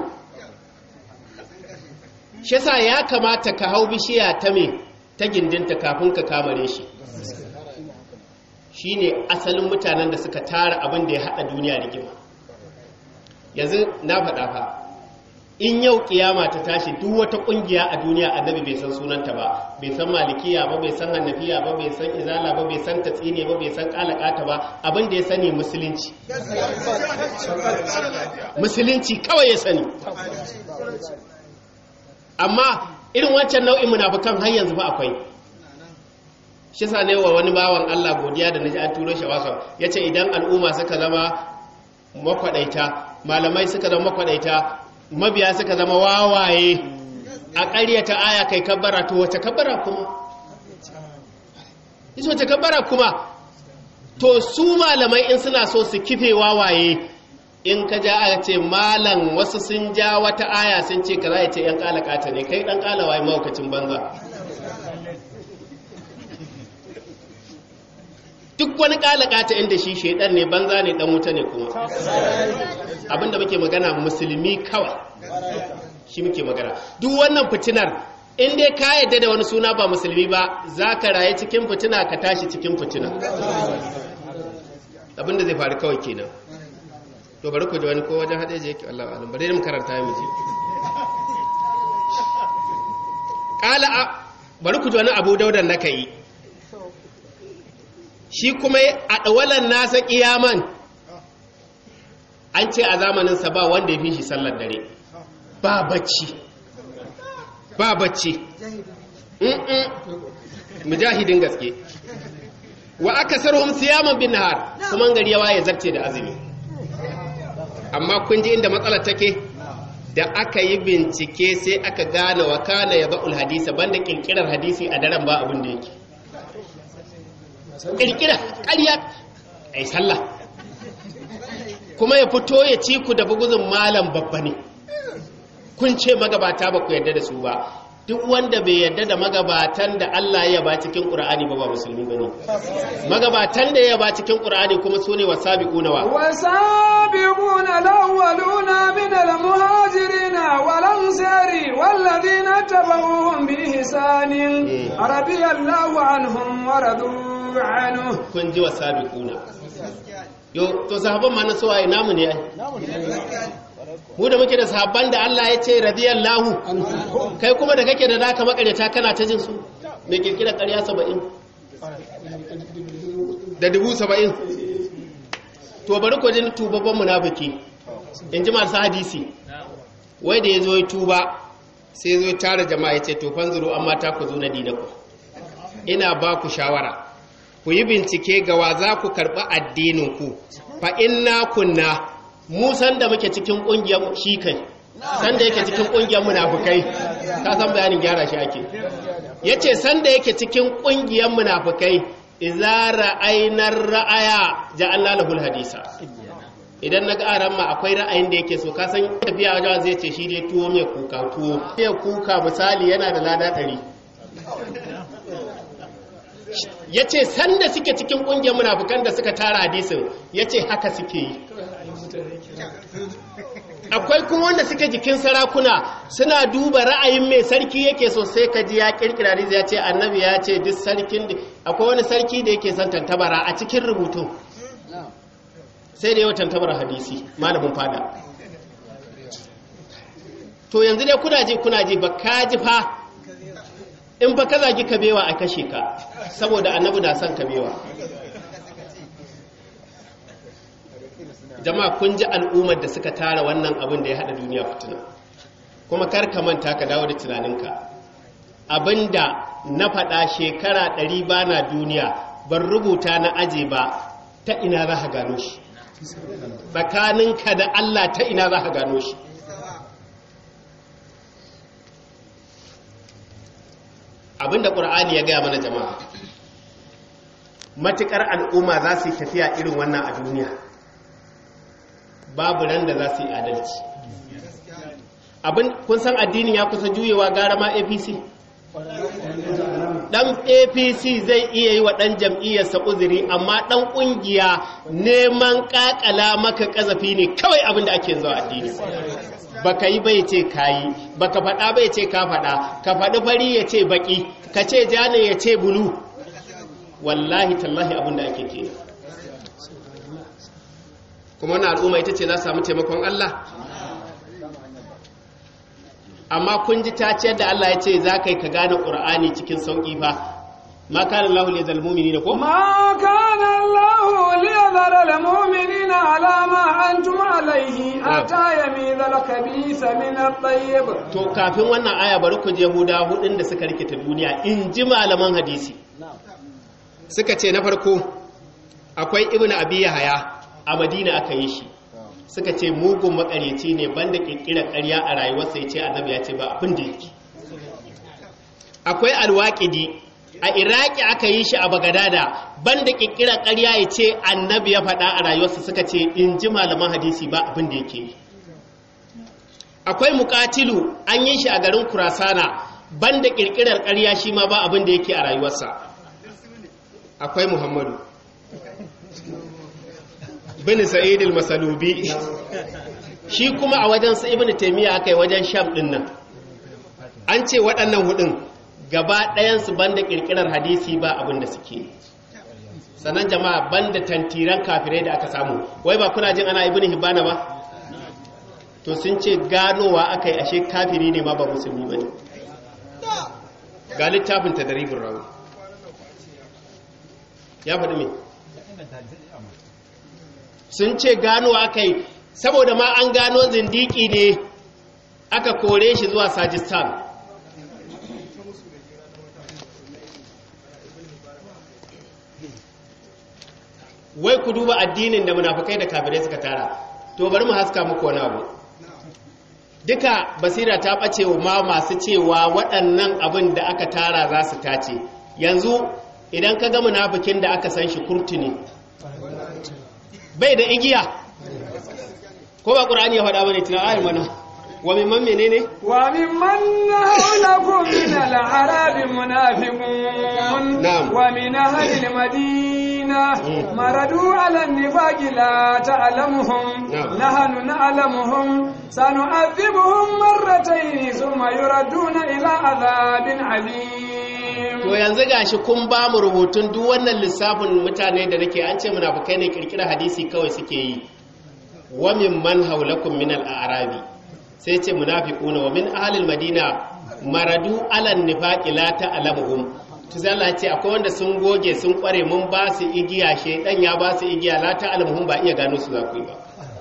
Shi yasa ya kamata ka hau bishiya ta me ta gindinta kafin ka kamare shi. Shi ne asalin mutanen da suka tara abin da ya haɗa duniya rigima. Yanzu na faɗa fa, in yau ƙiyama ta tashi duk wata ƙungiya a duniya annabi bai san sunanta ba, bai san malikiya ba, bai san hannafiya ba, bai san izala ba, bai san tatsine ba, bai san ƙalaƙata ba, abin da ya sani musulunci. Musulunci kawai ya sani. Amma irin wancan nau'in munafukan har yanzu ba akwai. Shi sa ne wa wani bawan Allah godiya da naji an turo shi wasa, yace idan al'umma suka zama makwadaita, malamai suka zama makwadaita, mabiya suka zama wawaye, a ƙaryata aya kai kabbara, to wace kabbara kuma? Ita wace kabbara kuma? To su malamai in suna so su kife wawaye, in ka ja aya ce malam wasu sun ja wata aya sun ce kaza, ya ce yan kalakata ne, kai dan kalawa maukacin banza. Duk wani kalakata inda shi shedan ne, banza ne, dan wuta ne kuma. Abinda muke magana musulmi kawai shi muke magana. Duk wannan fitinar in dai ka yadda da wani suna ba musulmi ba, zaka raye cikin fitina ka tashi cikin fitina. Abinda zai faru kawai kenan. To bari ku ji wani ko wajen haɗe je yake Allah alim, bari mu karanta mu ji. Qala bari ku ji wani Abu Dauda nakai, shi kuma a dawalan nasa kiyaman, an ce a zamanin sa ba wanda ya fi shi sallar dare, ba bacci ba bacci mm mujahidin gaske. Wa akasaruhum siyaman bin nahar, kuma gari yawa ya zarce da azumi. Amma kun ji inda matsalar take, da aka yi bincike sai aka gane wa kana ya ba'ul hadisa, banda kirkirar hadisi a daren ba abin da yake kirkira ƙarya ai sallah, kuma ya fito ya ci ku da buguzun malam babba ne. Kun ce magabata ba ku yarda da su ba, duk wanda bai yarda da magabatan da Allah ya ba cikin Qur'ani ba ba musulmi bane. Magabatan da ya ba cikin Qur'ani kuma sune wasabiquna wa wasabiquna alawwaluna min almuhajirin wal ansari walladhina tabauhum bi ihsanin radiyallahu anhum wa radu anhu. Kun ji wasabiquna. Yo to sahabban ma na suwaye namu ne ai. Mu da muke da sahabban da Allah ya ce radiyallahu, kai kuma da kake da naka makaryata kana ta jin su mai kirkira ƙarya saba'in da dubu saba'in. To bari ku jin tubabban munafiki, in ji masu hadisi, wai da ya zo ya tuba sai ya zo tara jama'a ya ce to fanzuru amma ta ku zo na dinaku, ina ba ku shawara ku yi bincike ga wa za ku karɓi addininku, fa inna kunna mu san da muke cikin kungiyar shi kai, san da yake cikin kungiyar munafukai, ka san bayanin gyara shi ake. Yace san da yake cikin kungiyar munafukai, idza ra'ayna ra'aya ja'alna lahul hadisa. Idan naga aran ma akwai ra'ayin da yake so, ka san tafiya wajen zai ce shi dai tuwo mai kuka tuwo. Ya kuka misali yana da lada ɗari. yace sanda suke cikin kungiyar munafikan da suka tara hadisin yace haka suke yi. Akwai kuma wanda suke jikin sarakuna suna duba ra'ayin mai sarki yake so, sai kaji ya kirkira hadisi ya ce annabi ya ce duk sarkin da akwai wani sarki da yake son tantabara a cikin rubutu sai da yawa tantabara hadisi malamin fada. To yanzu dai kuna ji kuna ji ba ka ji fa in ba ka zagi kabewa a kashe ka saboda annabi na son kabewa. Jama'a kun ji al'ummar da suka tara wannan abin da ya hada duniya fitina, kuma kar ka manta ka dawo da tunaninka abinda na faɗa shekara ɗari bana duniya ban rubuta na aje ba, ta ina za ka gano shi tsakaninka da Allah, ta ina za ka gano shi? Abinda ƙur'ani ya gaya mana jama'a, matuƙar al'umma za su yi tafiya irin wannan a duniya babu ran da za su yi adalci. Abin kun san addinin ya kusa juyewa gara ma A P C. Dan A P C zai iya yi wa dan jam'iyyarsa uzuri, amma dan kungiya neman kakala maka kazafi ne kawai abin da ake zuwa addini. Baka yi bai ce kayi, baka faɗa bai ce ka faɗa, ka faɗi fari ya ce baki, ka ce ja ne ya ce bulu. Wallahi tallahi abin da ake kenan. Kuma wannan al'umma ita ce za su samu taimakon Allah. Amma kun ji ta ce da Allah ya ce za ka yi ka gane ƙur'ani cikin sauƙi fa. Ma kana Allahu li yazal mu'minina ko? Ma kana Allahu li yazal mu'minina ala ma antum alayhi hatta yamiza al-khabitha min at-tayyib. To kafin wannan aya bari ku je Yahuda hudun da suka rikita duniya in ji malaman hadisi. Suka ce na farko akwai Ibn Abi Yahya a Madina aka yi shi. Suka ce mugun makareci ne banda kirkirar ƙarya a rayuwarsa ya ce annabi ya ce ba abin da yake. Akwai Al-Waqidi a Iraki aka yi shi a Bagadada banda kirkirar ƙarya ya ce annabi ya faɗa a rayuwarsa. Suka ce in ji malaman hadisi ba abin da yake. Akwai Muqatilu an yi shi a garin Kurasana banda kirkirar ƙarya shi ma ba abin da yake a rayuwarsa. Akwai Muhammadu bin Sa'id al-Masalubi shi kuma a wajen sa Ibn Taymiyyah akai wajen Sham din nan. An ce waɗannan hudun gaba ɗayan su banda kirkirar hadisi ba abin da suke. Sannan jama'a banda tantiran kafirai da aka samu, wai ba kuna jin ana Ibn Hibbana ba? To sun ce ganowa akai ashe kafiri ne ma ba musulmi bane. Ga littafin Tadribur Rawi ya faɗi me? Sun ce gano aka yi saboda ma an gano zindiki ne aka kore shi zuwa Sajistan. Wai ku duba addinin da munafukai da kafirai suka tara. To bari mu haska muku wani abu. Duka basira ta ɓace wa ma masu cewa waɗannan abin da aka tara za su tace. Yanzu idan ka ga munafikin da aka san shi kurtuni bai da igiya, ko ba ƙur'ani ya faɗa bane tana ayar mana wa mimman menene wa mimman hawlakum min al-arabi munafiqun wa min ahli al-madina maradu ala an-nifaqi la ta'lamuhum nahnu na'lamuhum sanu'adhibuhum marratayn thumma yuraduna ila adhabin alim. To yanzu gashi kun ba mu rubutun duk wannan lissafin mutane da nake an ce munafikai ne kirkira hadisi kawai suke yi. Wa mimman hawlakum min al-a'rabi sai ce munafiquna wa min ahli al-madina maradu ala an-nifaqi la ta'lamuhum. To sai Allah ya ce akwai wanda sun goge sun kware mun ba su igiya shedan ya ba su igiya la ta'lamuhum ba iya gano su za ku yi ba.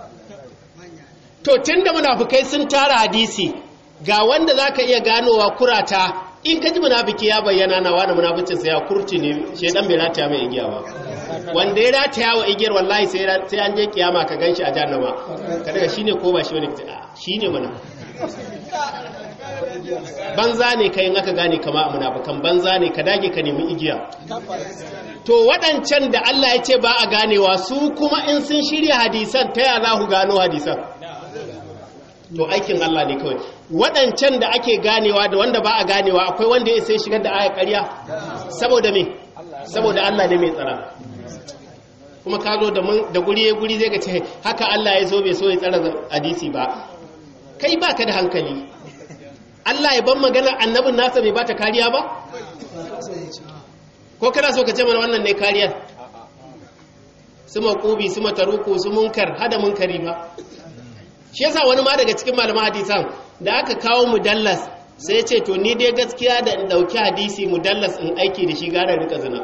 To tunda munafikai sun tara hadisi ga wanda zaka iya ganowa kurata, in ka ji munafiki ya bayyana na wani munaficin sa ya kurci ne shedan bai rataya mai igiya ba. Wanda ya rataya wa igiyar wallahi sai sai an je kiyama ka ganshi a jahannama ka daga shine ko ba shi wani shine mana banza ne kai in aka gane kama a munafikan banza ne ka dage ka nemi igiya. To waɗancan da Allah ya ce ba a ganewa su kuma in sun shirya hadisan ta ya za ku gano hadisan? To aikin Allah ne kawai. Waɗancan da ake ganewa da wanda ba a ganewa akwai wanda ya sai shigar da aya ƙarya saboda me saboda Allah ne mai tsara kuma ka zo da guri ya guri zai ga ce haka Allah ya so bai so ya tsara hadisi ba kai baka da hankali Allah ya ban magana annabin nasa bai bata kariya ba ko kana so ka ce mana wannan ne kariyar su maqubi su mataruku su munkar hada munkari ba shi yasa wani ma daga cikin malaman hadisan da aka kawo mudallas sai ya ce to ni dai gaskiya da in dauki hadisi mudallas in aiki da shi gara rika zina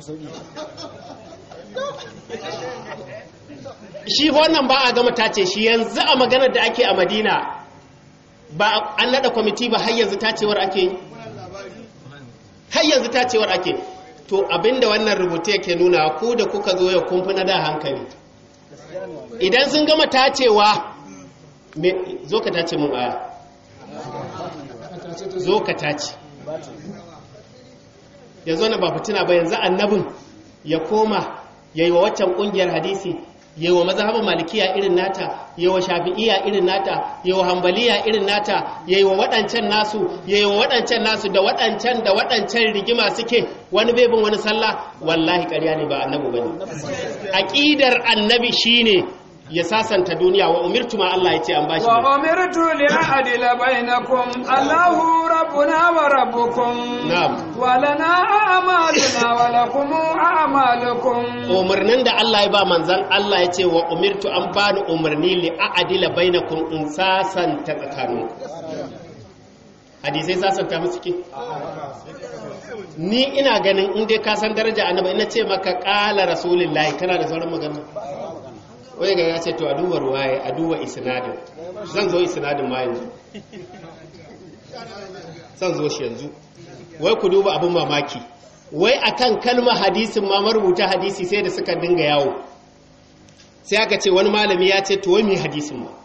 shi wannan ba a gama tace shi yanzu a maganar da ake a Madina ba an nada kwamiti ba har yanzu tacewar ake yi har yanzu tacewar ake to abinda wannan rubutu yake nuna ku da kuka zo ya kumfi na da hankali idan sun gama tacewa me zo ka tace mun aya zo ka tace yanzu na ba fitina ba yanzu annabin ya koma yayi wa waccan kungiyar hadisi yayi wa mazhabin malikiya irin nata yayi wa shafi'iyya irin nata yayi wa hanbaliya irin nata yayi wa wadancan nasu yayi wa wadancan nasu da wadancan da wadancan rigima suke wani bebin wani sallah wallahi ƙarya ne ba annabi bane aqidar annabi shine ya sasanta duniya wa umirtu ma Allah yace an bashi wa umirtu li a'dila bainakum Allahu rabbuna wa rabbukum na'am wa lana a'maluna wa lakum a'malukum umarnin da Allah ya ba manzan Allah yace wa umirtu an bani umarni li a'dila bainakum in sasanta tsakaninku hadisai sasanta musu ke ni ina ganin in dai ka san daraja annabi ina ce maka qala rasulullahi kana da sauran magana wai ga ya ce to a duba ruwaye a duba isnadin zan zo isnadin ma yanzu zan zo shi yanzu wai ku duba abin mamaki wai akan kalma hadisin ma marubuta hadisi sai da suka dinga yawo sai aka ce wani malami ya ce to wai me hadisin ma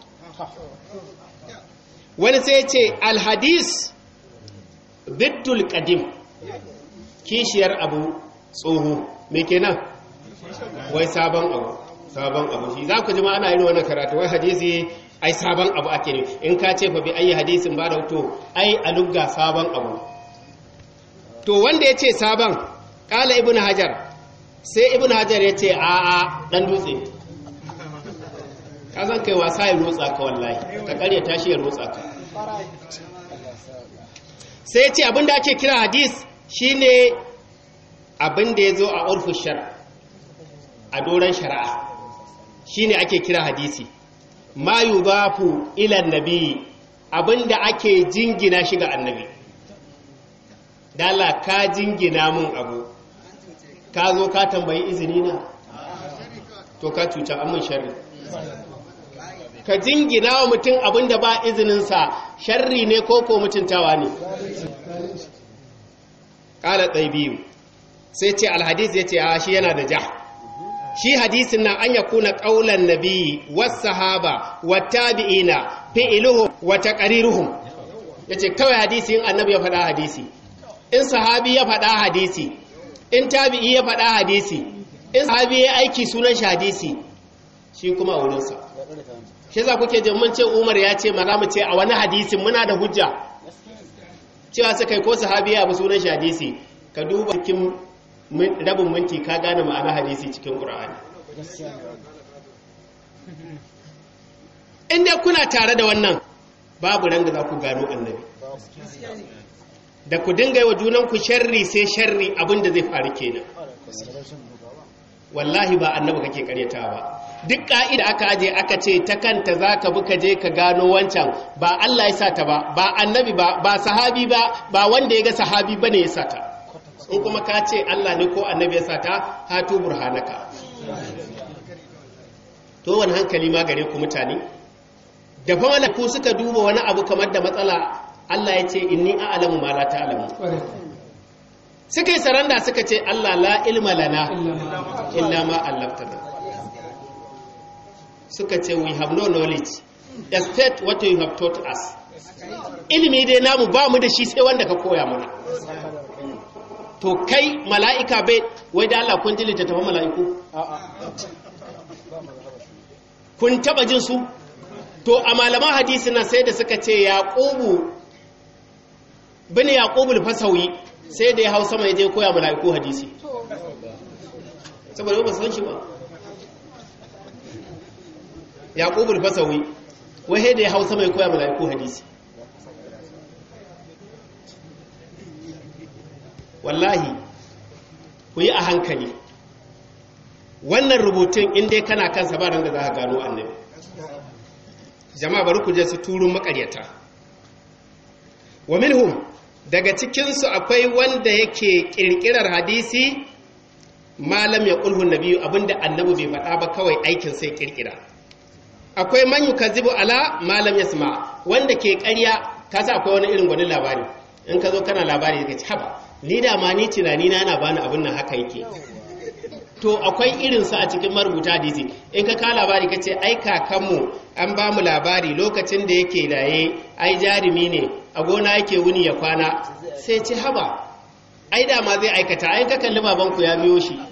wani sai ya ce alhadis biddul qadim kishiyar abu tsoho me kenan wai sabon abu sabon abu shi za ku ji ma ana yin wannan karatu wai hadisi ai sabon abu ake ne in ka ce fa bi ayi hadisin ba da to ai alugga sabon abu to wanda ya ce sabon kala ibn hajar sai ibn hajar ya ce a a dan dutse ka san kai wasa ya rotsa ka wallahi ka kare tashi ya rotsa ka sai ya ce abinda ake kira hadis shine abinda ya zo a urfu shar a doran shari'a shine ake kira hadisi ma yudafu ila annabi abinda ake jingina shi ga annabi dala ka jingina mun abu ka zo ka tambayi izini na to ka cuta amin sharri ka jingina wa mutum abinda ba izinin sa sharri ne ko ko mutuntawa ne qala tayyibi sai ce alhadis yace a shi yana da jah shi hadisin nan an yakuna qaulan nabi was sahaba wat tabi'ina fi'luhum wa taqriruhum yace kawai hadisi in annabi ya faɗa hadisi in sahabi ya faɗa hadisi in tabi'i ya faɗa hadisi in sahabi ya aiki sunan shi hadisi shi kuma a wurin sa shi za kuke jin mun ce Umar ya ce ma za mu ce a wani hadisin muna da hujja cewa sai kai ko sahabi ya abu sunan shi hadisi ka duba cikin rabin minti ka gane ma'ana hadisi cikin ƙura'ani inda kuna tare da wannan babu ran da za ku gano annabi da ku dinga yi wa junanku sharri sai sharri abinda zai faru kenan wallahi ba annabi kake karyata ba duk ka'ida aka aje aka ce ta kanta za ka bi ka je ka gano wancan ba Allah ya sa ta ba ba annabi ba ba sahabi ba ba wanda ya ga sahabi ba ne ya sa ta in kuma ka ce Allah ne ko annabi ya sata hatu burhanaka to wani hankali ma gare ku mutane da fa malaku suka duba wani abu kamar da matsala Allah ya ce inni a'lamu ma la ta'lamu suka yi saranda suka ce Allah la ilma lana illa ma 'allamtana suka ce we have no knowledge except what you have taught us ilimi dai namu ba mu da shi sai wanda ka koya mana to kai mala'ika bai wai da Allah kun ji littattafan mala'iku kun taba jin su to a malaman hadisi na sai da suka ce yaqubu bin yaqubul fasawi sai da ya hau sama ya je koya mala'iku hadisi saboda ba san shi ba yaqubul fasawi wai da ya hausa mai koya malaiku hadisi wallahi ku yi a hankali wannan rubutun inda kana kansa ba ran da za ka gano annabi jama'a bari ku je su turun makaryata wa minhum daga cikinsu akwai wanda yake kirkirar hadisi malam ya kulhu nabiyu abinda annabi bai faɗa ba kawai aikin sai kirkira akwai man yukazibu ala malam yasma wanda ke ƙarya kasa akwai wani irin gwanin labari in ka zo kana labari ka ci haba ni da ma ni tunani na yana bani abin nan haka yake to akwai irinsu a cikin marubuta hadisi in ka ka labari ka ce ai kakanmu an ba mu labari lokacin da yake laye ai jarumi ne a gona yake wuni ya kwana sai ce haba ai da ma zai aikata ai ka kalli babanku ya biyo shi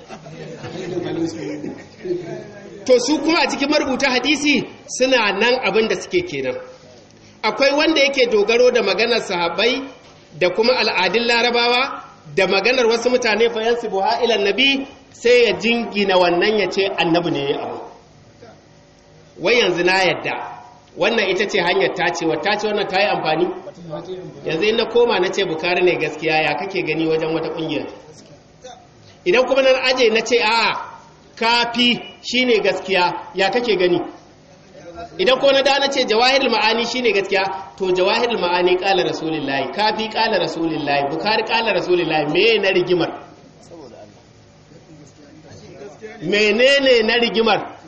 to su kuma a cikin marubuta hadisi suna nan abin da suke kenan akwai wanda yake dogaro da maganar sahabbai da kuma al'adun larabawa da maganar wasu mutane fa yansibuha ila nabi sai ya jingina wannan ya ce annabi ne ya abu wai yanzu na yadda wannan ita ce hanyar tacewa tace wannan ta yi amfani yanzu in na koma na ce bukari ne gaskiya ya kake gani wajen wata ƙungiyar idan kuma nan aje na ce a kafi shine gaskiya ya kake gani idan ko na da na ce jawahirul ma'ani shine gaskiya to jawahirul ma'ani qala rasulullahi kafi qala rasulullahi bukari qala rasulullahi me na rigimar menene na rigimar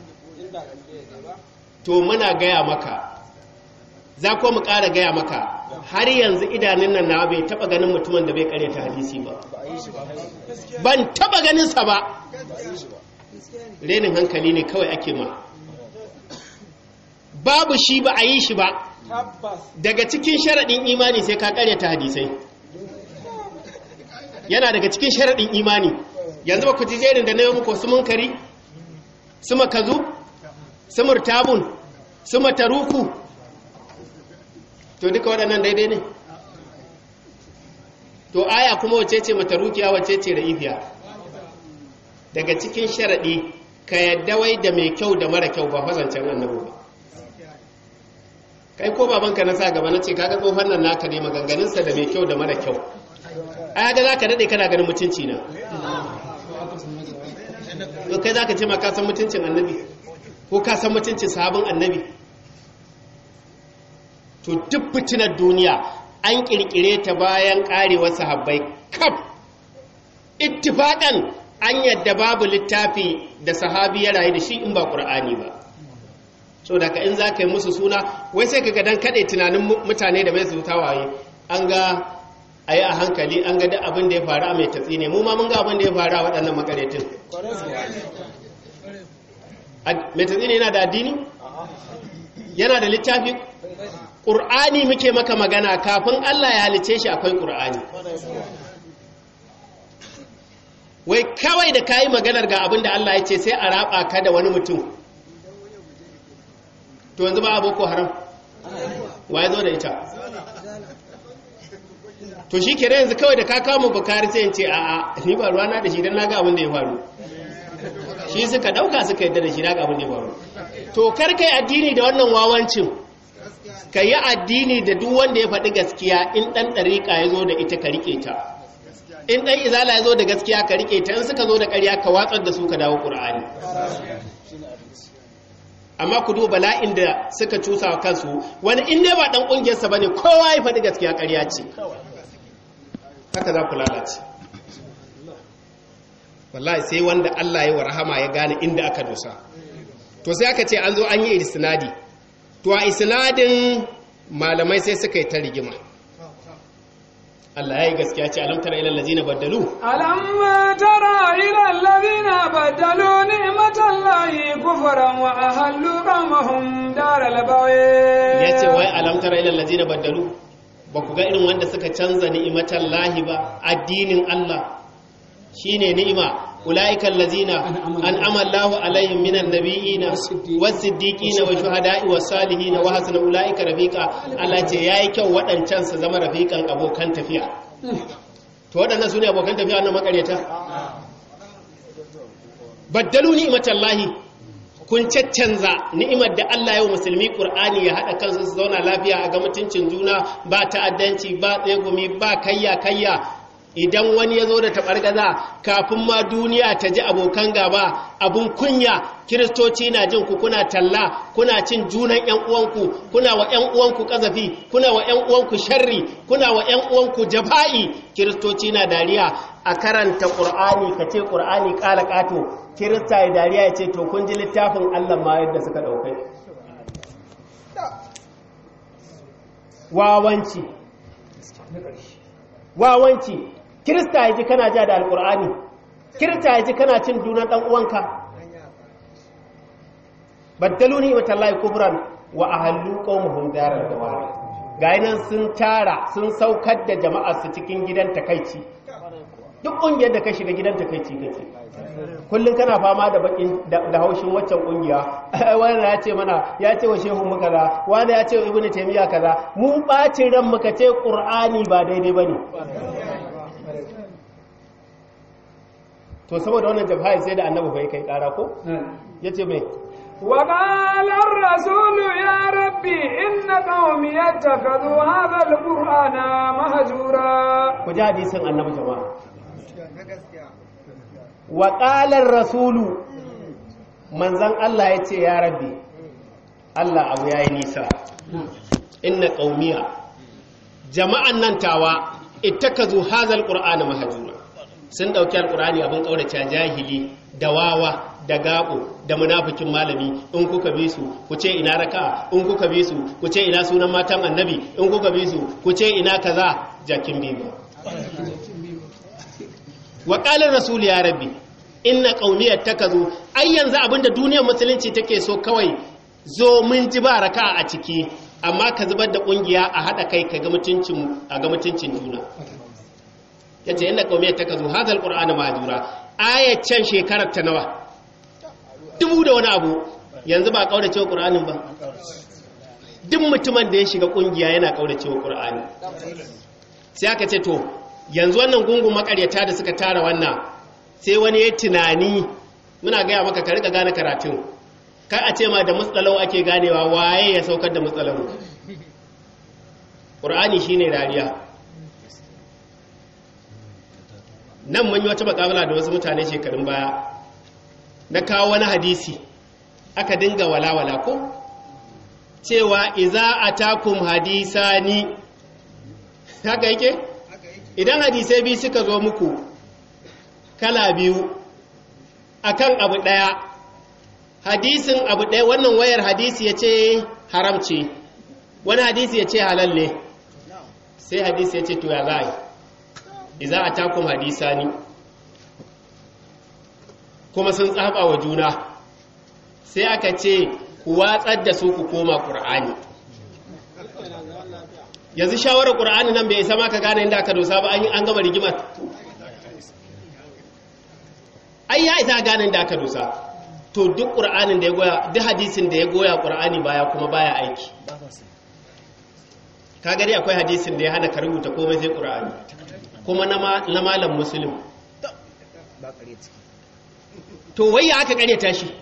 to muna gaya maka za ko mu ƙara gaya maka har yanzu idanun nan na bai taba ganin mutumin da bai karyata hadisi ba ban taba ganin sa ba renin hankali ne kawai ake ma babu shi ba a yi shi ba daga cikin sharaɗin imani sai ka karyata hadisai yana daga cikin sharaɗin imani yanzu ba ku ji jerin da na yi muku su munkari su makazu su murtabun su mataruku to duka waɗannan daidai ne to aya kuma wace ce matarukiya wace ce ra'ifiya daga cikin sharaɗi ka yadda wai da mai kyau da mara kyau ba fasancen annabi ba kai ko babanka na sa gaba na ce kaga tsohon nan naka ne maganganunsa da mai kyau da mara kyau aya ga za ka daɗe kana ganin mutunci na to kai za ka ce ma ka san mutuncin annabi ko ka san mutuncin sahabin annabi to duk fitinar duniya an kirkire ta bayan karewar sahabbai kaf ittifaqan an yadda babu littafi da sahabi ya rayu da shi in ba qur'ani ba so da ka in za ka yi musu suna wai sai ka ga dan kade tunanin mutane da mai su tawaye an ga ayi a hankali an ga duk abin da ya faru a mai tatsi ne mu ma mun ga abin da ya faru a waɗannan makaretin mai tatsi ne yana da addini yana da littafi ƙur'ani muke maka magana kafin Allah ya halice shi akwai ƙur'ani wai kawai da kayi maganar ga abin da Allah ya ce sai a raba ka da wani mutum to yanzu ba a boko haram wa ya zo da ita to shi kere yanzu kawai da ka kama bukari sai in ce a'a ni ba ruwana da shi don na ga abin da ya faru shi suka ɗauka suka yadda da shi na ga abin da ya faru to kar kai addini da wannan wawancin ka yi addini da duk wanda ya faɗi gaskiya in ɗan ɗariƙa ya zo da ita ka riƙe ta in ɗan izala ya zo da gaskiya ka riƙe ta in suka zo da ƙarya ka watsar da su ka dawo ƙur'ani amma ku duba bala'in da suka cusa wa kansu wani in dai ba ɗan ƙungiyarsa ba ne kowa ya faɗi gaskiya ƙarya ce haka za ku lalace wallahi sai wanda Allah ya wa rahama ya gane inda aka dosa to sai aka ce an zo an yi isnadi to a isnadin malamai sai suka yi ta rigima Allah ya yi gaskiya ce alam tara ilal ladina baddalu alam tara ilal ladina baddalu ni'matallahi kufran wa ahallu qawmahum daral bawi yace wai alam tara ilal ladina baddalu ba ku ga irin wanda suka canza ni'matallahi ba addinin Allah shine ni'ima أولئك الذين أنعم الله عليهم من النبيين والصديقين والشهداء والصالحين وحسن أولئك رفيقا Allah ce yayi kyau waɗancan su zama rafiqan abokan tafiya to waɗannan sune abokan tafiya wannan makareta baddalu ni'matallahi kun caccanza ni'imar da Allah ya wa musulmi Qur'ani ya hada kansu su zauna lafiya a ga mutuncin juna ba ta'addanci ba tsegumi ba kayya kayya idan wani ya zo da tabargaza kafin ma duniya ta ji abokan gaba abun kunya kiristoci na jin ku kuna talla kuna cin junan ƴan uwanku kuna wa ƴan uwanku kazafi kuna wa ƴan uwanku sharri kuna wa ƴan uwanku jafa'i kiristoci na dariya a karanta Qur'ani kace Qur'ani kala kato kirista ya dariya ya ce to kun ji littafin Allah ma yadda suka daukai wawanci wawanci kirista ya ji kana ja da alkur'ani kirista ya ji kana cin dunan dan uwanka baddalu ni'matallahi kubran wa ahallu qaumuhum daral bawar gainan sun tara sun saukar da jama'ar su cikin gidan takeici duk kungiyar da ka shiga gidan takeici kake kullun kana fama da bakin da haushin waccan kungiya wanda ya ce mana ya ce wa shehu mu kaza wanda ya ce wa ibnu taymiya kaza mu bacin ran muka ce qur'ani ba daidai bane to saboda wannan jabhai sai da annabi bai kai kara ko yace mai wa qala ar-rasul ya rabbi inna qaumi yattakhadhu hadha al-qur'ana mahjura ku ji hadisin annabi jama'a wa qala ar-rasul manzan Allah yace ya rabbi Allah abu yayi nisa inna qaumiya jama'an nan tawa ittakazu hadha al-qur'ana mahjura sun dauki alkurani abin kaurace jahili da wawa da gabo da munafikin malami in kuka bi su ku ce ina raka in kuka bi su ku ce ina sunan matan annabi in kuka bi su ku ce ina kaza jakin bibi wa qala rasul ya rabbi inna qaumi yattakazu ai yanzu abinda duniyar musulunci take so kawai zo mun ji ba raka a ciki amma ka zubar da kungiya a hada kai ka ga mutuncin a ga mutuncin juna yace inna qaumiyat takazu hadha alqur'ana mahjura ayat can shekarar ta nawa dubu da wani abu yanzu ba kaurace wa qur'anin ba duk mutumin da ya shiga kungiya yana kaurace wa qur'ani sai aka ce to yanzu wannan gungun makaryata da suka tara wannan sai wani ya tunani muna gaya maka ka riga gane karatun kai a ce ma da mutsalau ake ganewa waye ya saukar da mutsalau qur'ani shine dariya nan mun yi wata makabala da wasu mutane shekarun baya na kawo wani hadisi aka dinga walawala ko cewa iza atakum hadisani haka yake idan hadisai biyu suka zo muku kala biyu akan abu daya hadisin abu daya wannan wayar hadisi yace haram ce wani hadisi yace halal ne sai hadisi yace to ya zai iza atakum hadisani kuma sun tsaba wa juna sai aka ce ku watsar da su ku koma qur'ani yanzu shawarar qur'ani nan bai isa ma ka gane inda aka dosa ba an an gama rigimar ai ya isa gane inda aka dosa to duk qur'anin da ya goya duk hadisin da ya goya qur'ani baya kuma baya aiki ka gari akwai hadisin da ya hana ka rubuta komai sai qur'ani kuma na malam muslim to wai ya aka karyata shi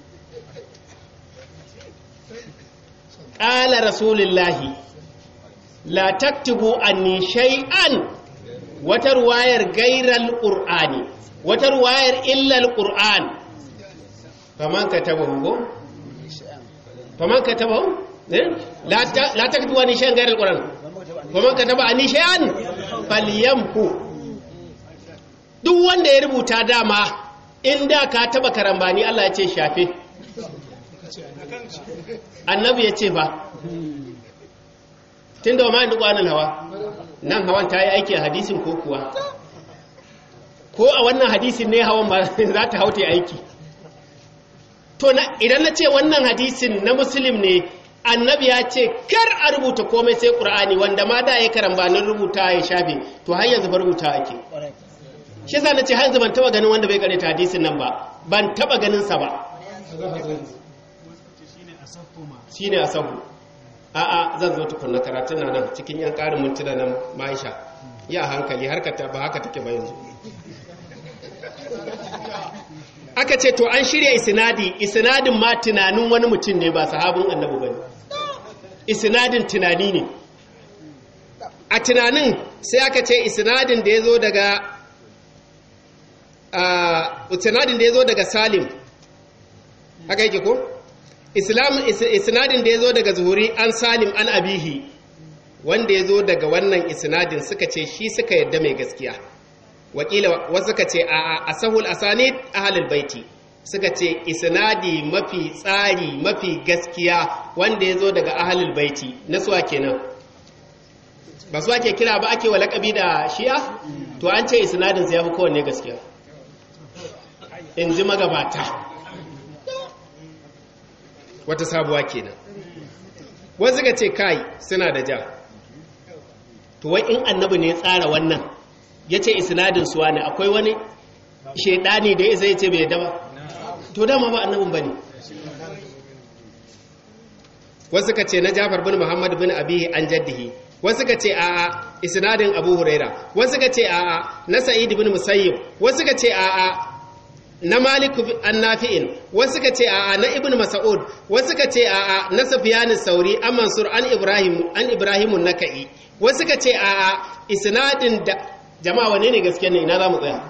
qala rasulullahi la taktubu anni shay'an wata ruwayar gairal qur'ani wata ruwayar illa alquran faman katabahu faman katabahu la la taktubu anni shay'an gairal qur'an faman kataba anni shay'an falyamku duk wanda ya rubuta dama inda ka taba karambani Allah ya ce shafe annabi ya ce ba tunda ma inda kwanan hawa nan hawan ta yi aiki a hadisin ko kuwa ko a wannan hadisin ne hawan ba za ta haute aiki to idan na ce wannan hadisin na muslim ne annabi ya ce kar a rubuta komai sai qur'ani wanda ma da ya karambanin rubuta ya shafe to har yanzu ba rubuta ake shi yasa nace har yanzu ban taba ganin wanda bai karanta hadisin nan ba ban taba ganin sa ba shine asahu a a zan zo tukunna karatun nan cikin yan karin mintuna nan Maisha ya hankali harkar ta ba haka take ba yanzu aka ce to an shirya isnadi isnadin ma tunanin wani mutum ne ba sahabin annabi bane isnadin tunani ne a tunanin sai aka ce isnadin da yazo daga a isnadin da yazo daga Salim haka yake ko islam isnadin da yazo daga Zuhuri an Salim an abihi wanda yazo daga wannan isnadin suka ce shi suka yadda mai gaskiya wakila wasu suka ce a asahul asanid ahlul baiti suka ce isnadi mafi tsari mafi gaskiya wanda yazo daga ahlul baiti na suwa kenan ba su ake kira ba ake wa laqabi da shi'a to an ce isnadin sai yafi kowanne gaskiya in ji magabata wata sabuwa kenan wasu suka ce kai suna da ja to wai in annabi ne ya tsara wannan ya ce isnadin suwa ne akwai wani shaidani da ya zai ce bai yadda ba to dama ba annabin ba ne wasu ka ce na Jafar bin Muhammad bin Abihi an jaddihi wasu ka ce a'a isnadin Abu Huraira wasu ka ce a'a na Sa'id bin Musayyib wasu ka ce a'a na Malik an Nafi'in wasu ka ce a'a na Ibn Mas'ud wasu ka ce a'a na Sufyan as-Sauri an Mansur an Ibrahim an Ibrahim an-Nakai wasu ka ce a'a isnadin da jama'a wane ne gaskiya ne ina za mu tsaya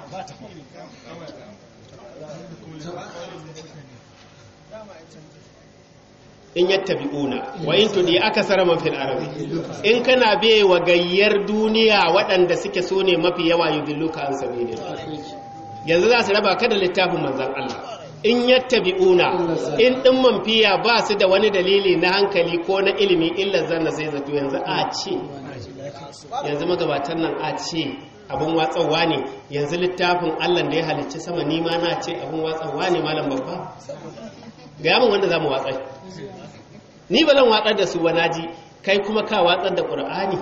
in yattabi'una wa in tudi akasara man fil arabi in kana bai wa gayyar duniya waɗanda suke so ne mafi yawa yudilluka an sabilillah yanzu za su raba ka da littafin manzon Allah in yattabi'una in din manfiya ba su da wani dalili na hankali ko na ilimi illa zanna sai zato yanzu a ce yanzu magabatan nan a ce abin watsawa ne yanzu littafin Allah da ya halicci sama ni ma na ce abin watsawa ne malam babba ga yamin wanda za mu watsai ni ba zan watsar da su ba naji kai kuma ka watsar da ƙur'ani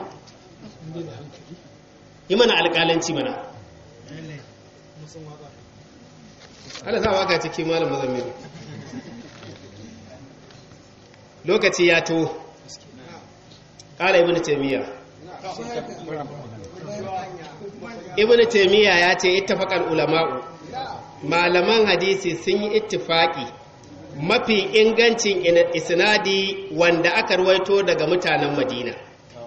yi mana alƙalanci mana ala sa waka ciki malam mazamiri lokaci ya to ƙala ibn taymiya ibn taymiya ya ce ittafaqal ulama'u malaman hadisi sun yi ittifaqi mafi ingancin isnadi wanda aka ruwaito daga mutanen Madina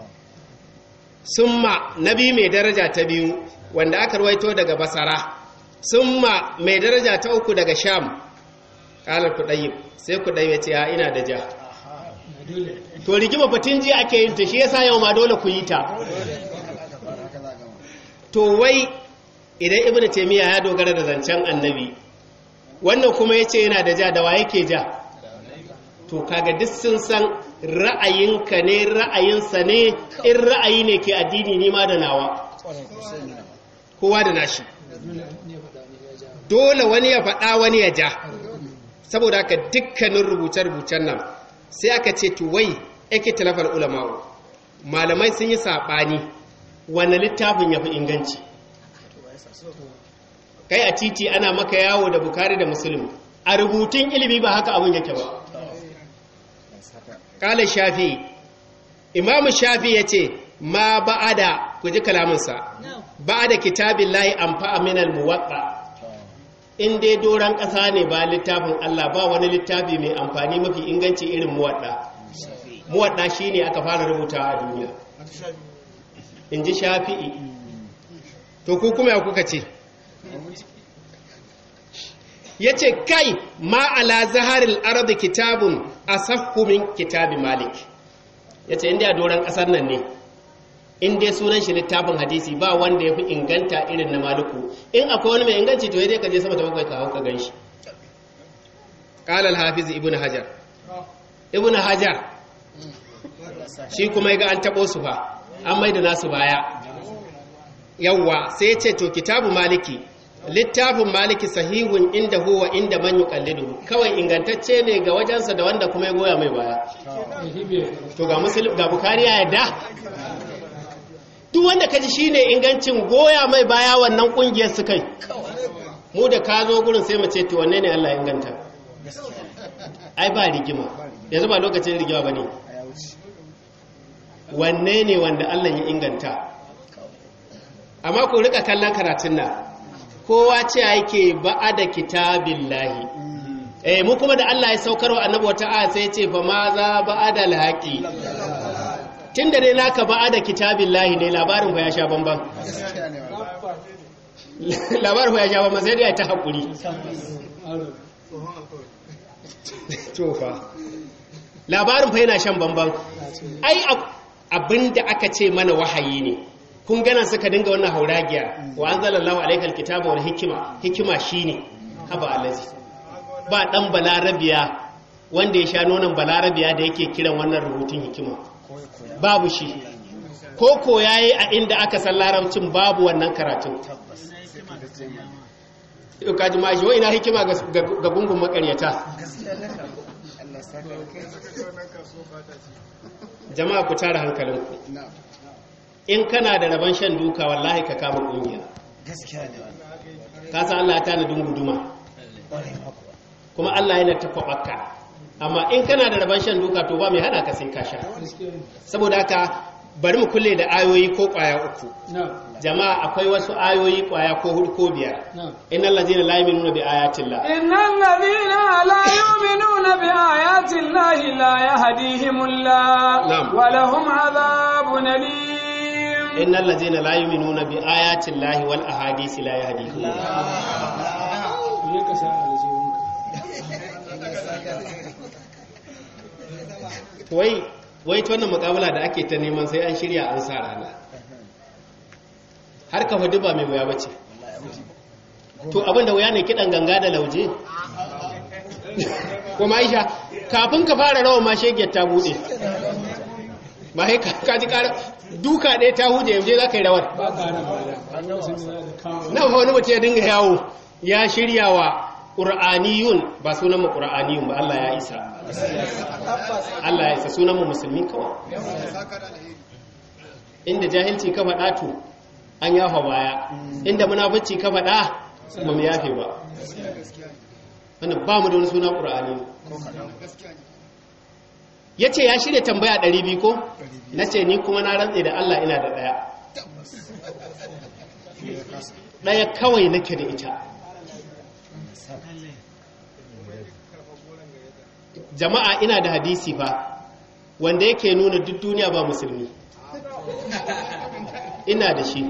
summa nabi mai daraja ta biyu wanda aka ruwaito daga Basra summa mai daraja ta uku daga Sham qala Kudayyib sai Kudayyib ya ce ya ina da ja to rigima fatin ji ake yin ta shi yasa yau ma dole ku yi ta to wai idan Ibn Taymiyyah ya dogara da zancen annabi wannan kuma ya ce yana da ja da wa yake ja to kaga duk sun san ra'ayinka ne ra'ayinsa ne in ra'ayi ne ke addini ni ma da nawa kowa da nashi dole wani ya faɗa wani ya ja saboda haka dukkanin rubuce-rubucen nan sai aka ce to wai yake talafar ulama malamai sun yi saɓani wani littafin ya fi inganci kai a titi ana maka yawo da Bukhari da Muslim a rubutun ilimi ba haka abin yake ba kala Shafi Imam Shafi yace ma ba'ada ku ji kalamin sa ba'ada kitabillahi anfa min al-muwatta in dai doran kasa ne ba littafin Allah ba wani littafi mai amfani mafi inganci irin muwatta muwatta shine aka fara rubutawa a duniya inji Shafi'i to ku kuma ya kuka ce ya ce kai ma ala zaharil ardi kitabun asahhu min kitabi malik ya ce inda a doron ƙasar nan ne inda sunan shi littafin hadisi ba wanda ya fi inganta irin na maliku in akwai wani mai inganci to ya dai ka je sama ta bakwai ka hau ka gan shi ƙalal hafiz ibn hajar ibn hajar shi kuma ya ga an taɓo su fa an mai da nasu baya yawwa sai ya ce to kitabu maliki littafin maliki sahihun inda huwa inda man yuqallidu kawai ingantacce ne ga wajensa da wanda kuma ya goya mai baya to ga muslim ga bukhari ya yadda duk wanda kaji shine ingancin goya mai baya wannan kungiyar su kai mu da ka zo gurin sai mu ce to wanne ne Allah ya inganta ai ba rigima yanzu ba lokacin rigima bane wanne ne wanda Allah ya inganta amma ku rika kallon karatun nan kowa ce yake ba'ada kitabillahi eh mu kuma da Allah ya saukar wa annabi wata aya sai ya ce fa ma za ba'ada alhaqi tunda dai naka ba'ada kitabillahi ne labarin ba ya sha bamban labarin ba ya sha bamban sai dai ta hakuri to fa labarin fa yana shan bamban ai abinda aka ce mana wahayi ne kun gana suka dinga wannan hauragiya wa anzalallahu alaykal kitaba wal hikma hikima shine haba alaji ba dan balarabiya wanda ya sha nonon balarabiya da yake kiran wannan rubutun hikima babu shi ko ko yayi a inda aka san larabcin babu wannan karatun yau kaji ma shi wa ina hikima ga gungun makaryata jama'a ku tara hankalinku in kana da rabon shan duka wallahi ka kama kungiya ka san Allah ya tana dunguduma kuma Allah yana takwabaka amma in kana da rabon shan duka to ba mai hana ka sai ka sha saboda haka bari mu kulle da ayoyi ko kwaya uku jama'a akwai wasu ayoyi kwaya ko hudu ko biyar innal ladina la yu'minuna bi ayatillah innal ladina la yu'minuna bi ayatillahi la yahdihimullah wa lahum adhabun alim innal ladina la yu'minuna bi ayatillahi wal ahadisi la yahdihimullah wai wai ta wannan mukabala da ake ta neman sai an shirya an sa rana har ka hudu ba mai wuya bace to abinda wuya ne kidan ganga da lauje kuma Aisha kafin ka fara rawa ma shegiyar ta bude ba sai ka ji kara duka ɗaya ta huje yauje za ka yi rawar na fa wani mutum ya dinga yawo ya shirya wa ƙur'aniyun ba sunan mu ƙur'aniyun ba Allah ya isa Allah ya isa sunan mu musulmi kawai inda jahilci ka faɗa to an yafa baya inda munafici ka faɗa ba mu yafe ba wannan ba mu da wani suna ƙur'aniyun ya ce ya shirya tambaya ɗari biyu ko na ce ni kuma na rantse da Allah ina da ɗaya ɗaya kawai nake da ita jama'a ina da hadisi fa wanda yake nuna duk duniya ba musulmi ina da shi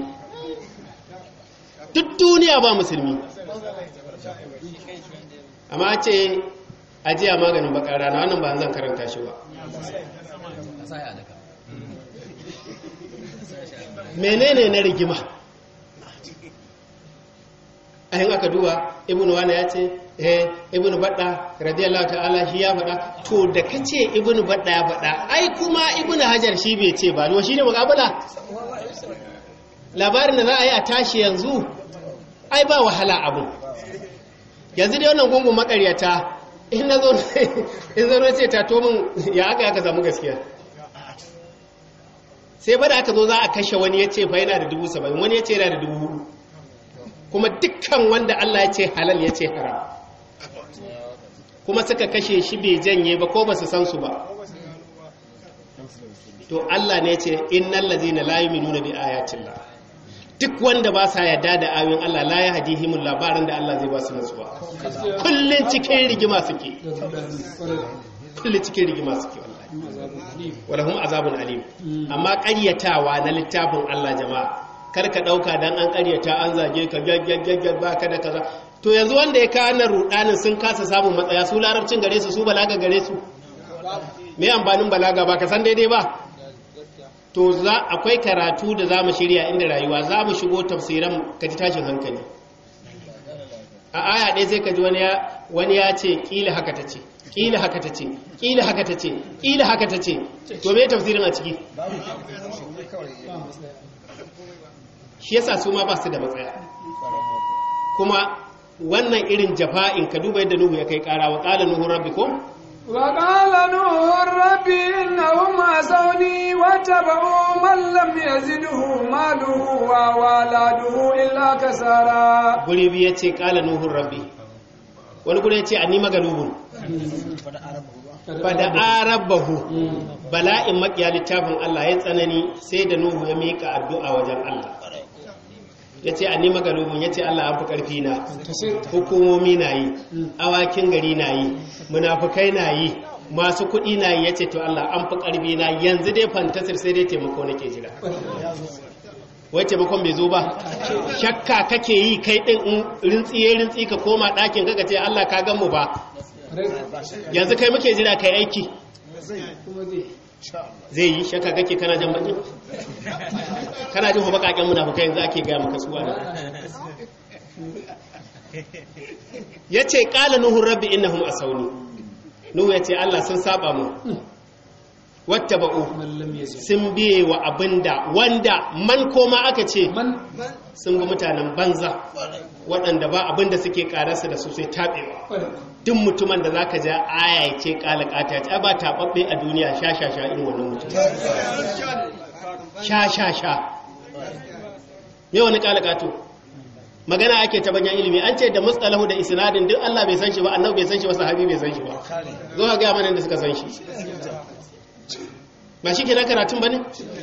duk duniya ba musulmi amma ce ajiya maganin bakar rana wannan ba zan karanta shi ba menene na rigima ayin aka duba ibnu wani ya ce eh ibnu badda radiyallahu ta'ala shi ya faɗa to da kace ibnu badda ya faɗa ai kuma ibnu hajar shi bai ce ba to shine muqabala labarin da za a yi a tashi yanzu ai ba wahala abu yanzu dai wannan gungun makaryata in nazo in zo ce ta to min ya aka aka samu gaskiya sai ba da aka zo za a kashe wani ya ce fa yana da dubu saba'in wani ya ce yana da dubu hudu kuma dukkan wanda Allah ya ce halal ya ce haram kuma suka kashe shi bai janye ba ko ba su san su ba to Allah ne ya ce innal ladzina la yu'minuna bi ayatillah duk wanda ba sa yarda da ayoyin Allah la yahdihimul labarin da Allah zai ba su nasuwa kullun cikin rigima suke kullun cikin rigima suke wallahi walahum azabun alim amma ƙaryatawa na littafin Allah jama'a karka dauka dan an ƙaryata an zage ka gaggagaggar baka da kaza to yanzu wanda ya kawo na rudanin sun kasa samun matsaya su larabcin gare su su balaga gare su me amfanin balaga ba ka san daidai ba to za akwai karatu da zamu shirya inda rayuwa zamu shigo tafsiran ka ji tashin hankali a aya ɗaya sai ka ji wani ya wani ya ce kila haka tace kila haka tace kila haka tace kila haka tace to me tafsirin a ciki shi yasa su ma ba su da matsaya kuma wannan irin jafa'in ka duba yadda Nuhu ya kai kara wa qala nuhu rabbikum wa qala nuhu rabbi innahum asawni wa tabu man lam yazidhu maluhu wa waladuhu illa kasara guri bi yace qala nuhu rabbi wani guri yace anni magalubun fada arabahu bala'in makiya littafin Allah ya tsanani sai da Nuhu ya mika addu'a wajen Allah ya ce a nima galubin ya ce Allah an fi ƙarfi na hukumomi na yi awakin gari na yi munafukai na yi masu kuɗi na yi ya ce to Allah an fi ƙarfi na yanzu dai fantasir sai dai taimako nake jira wai taimakon bai zo ba shakka kake yi kai ɗin in rintsi ya rintsi ka koma ɗakin kaka ce Allah ka gan mu ba yanzu kai muke jira kai aiki zai yi shakka kake kana jan baki kana jin bakaken munafukai yanzu ake gaya maka suwa ne yace qala nuhu rabbi innahum asawni nuhu yace Allah sun saba mu wattaba'u sun biye wa abinda wanda man koma aka ce sun bi mutanen banza waɗanda ba abinda suke kararsa da su sai tabewa duk mutumin da zaka ja aya ya ce kala kata ta ba tababbe a duniya sha sha sha irin wannan mutum sha sha sha me wani kala kato magana ake ta banyan ilimi an ce da mustalahu da isnadin duk Allah bai san shi ba annabi bai san shi ba sahabi bai san shi ba zo ga ga mana da suka san shi ba shi kenan karatun bane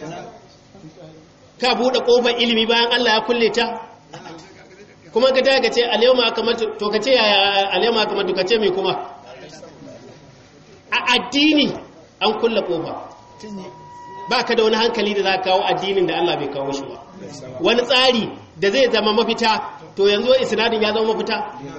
ka bude kofar ilimi bayan Allah ya kulle ta kuma ka daga ce alyawma kamatu to kace yaya alyawma kamatu kace me kuma a addini an kulle kofa baka da wani hankali da za ka kawo addinin da Allah bai kawo shi ba wani tsari da zai zama mafita to yanzu isnadin ya zama mafita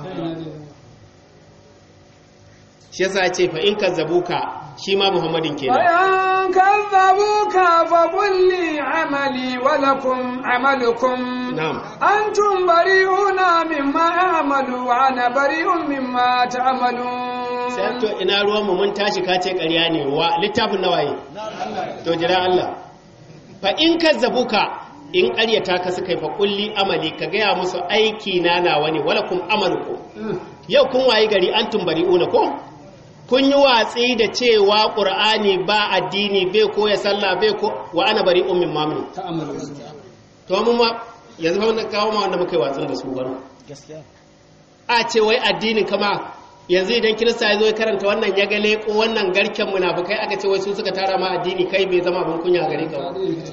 shi yasa ya ce fa in kazzabuka shi ma Muhammadin kenan bayan kazzabuka fa qulli amali wa lakum amalukum na'am antum bari'una mimma a'malu wa ana bari'un mimma ta'malun sai to ina ruwan mu mun tashi ka ce ƙarya ne wa littafin nawaye to jira Allah fa in kazzabuka in ƙaryata ka suka yi fa qulli amali ka ga ya musu aiki na nawa ne wala kum amalukum yau kun wayi gari antum bari'una ko kun yi watsi da cewa ƙur'ani ba addini bai koya sallah bai ko wa ana bari ummin mamini to mun ma yanzu fa wannan kawo ma wanda muka yi watsin da su baro gaskiya a ce wai addinin kama yanzu idan kirista ya zo ya karanta wannan ya ga leko wannan garken munafikai aka ce wai su suka tara ma addini kai bai zama abin kunya gare ka ba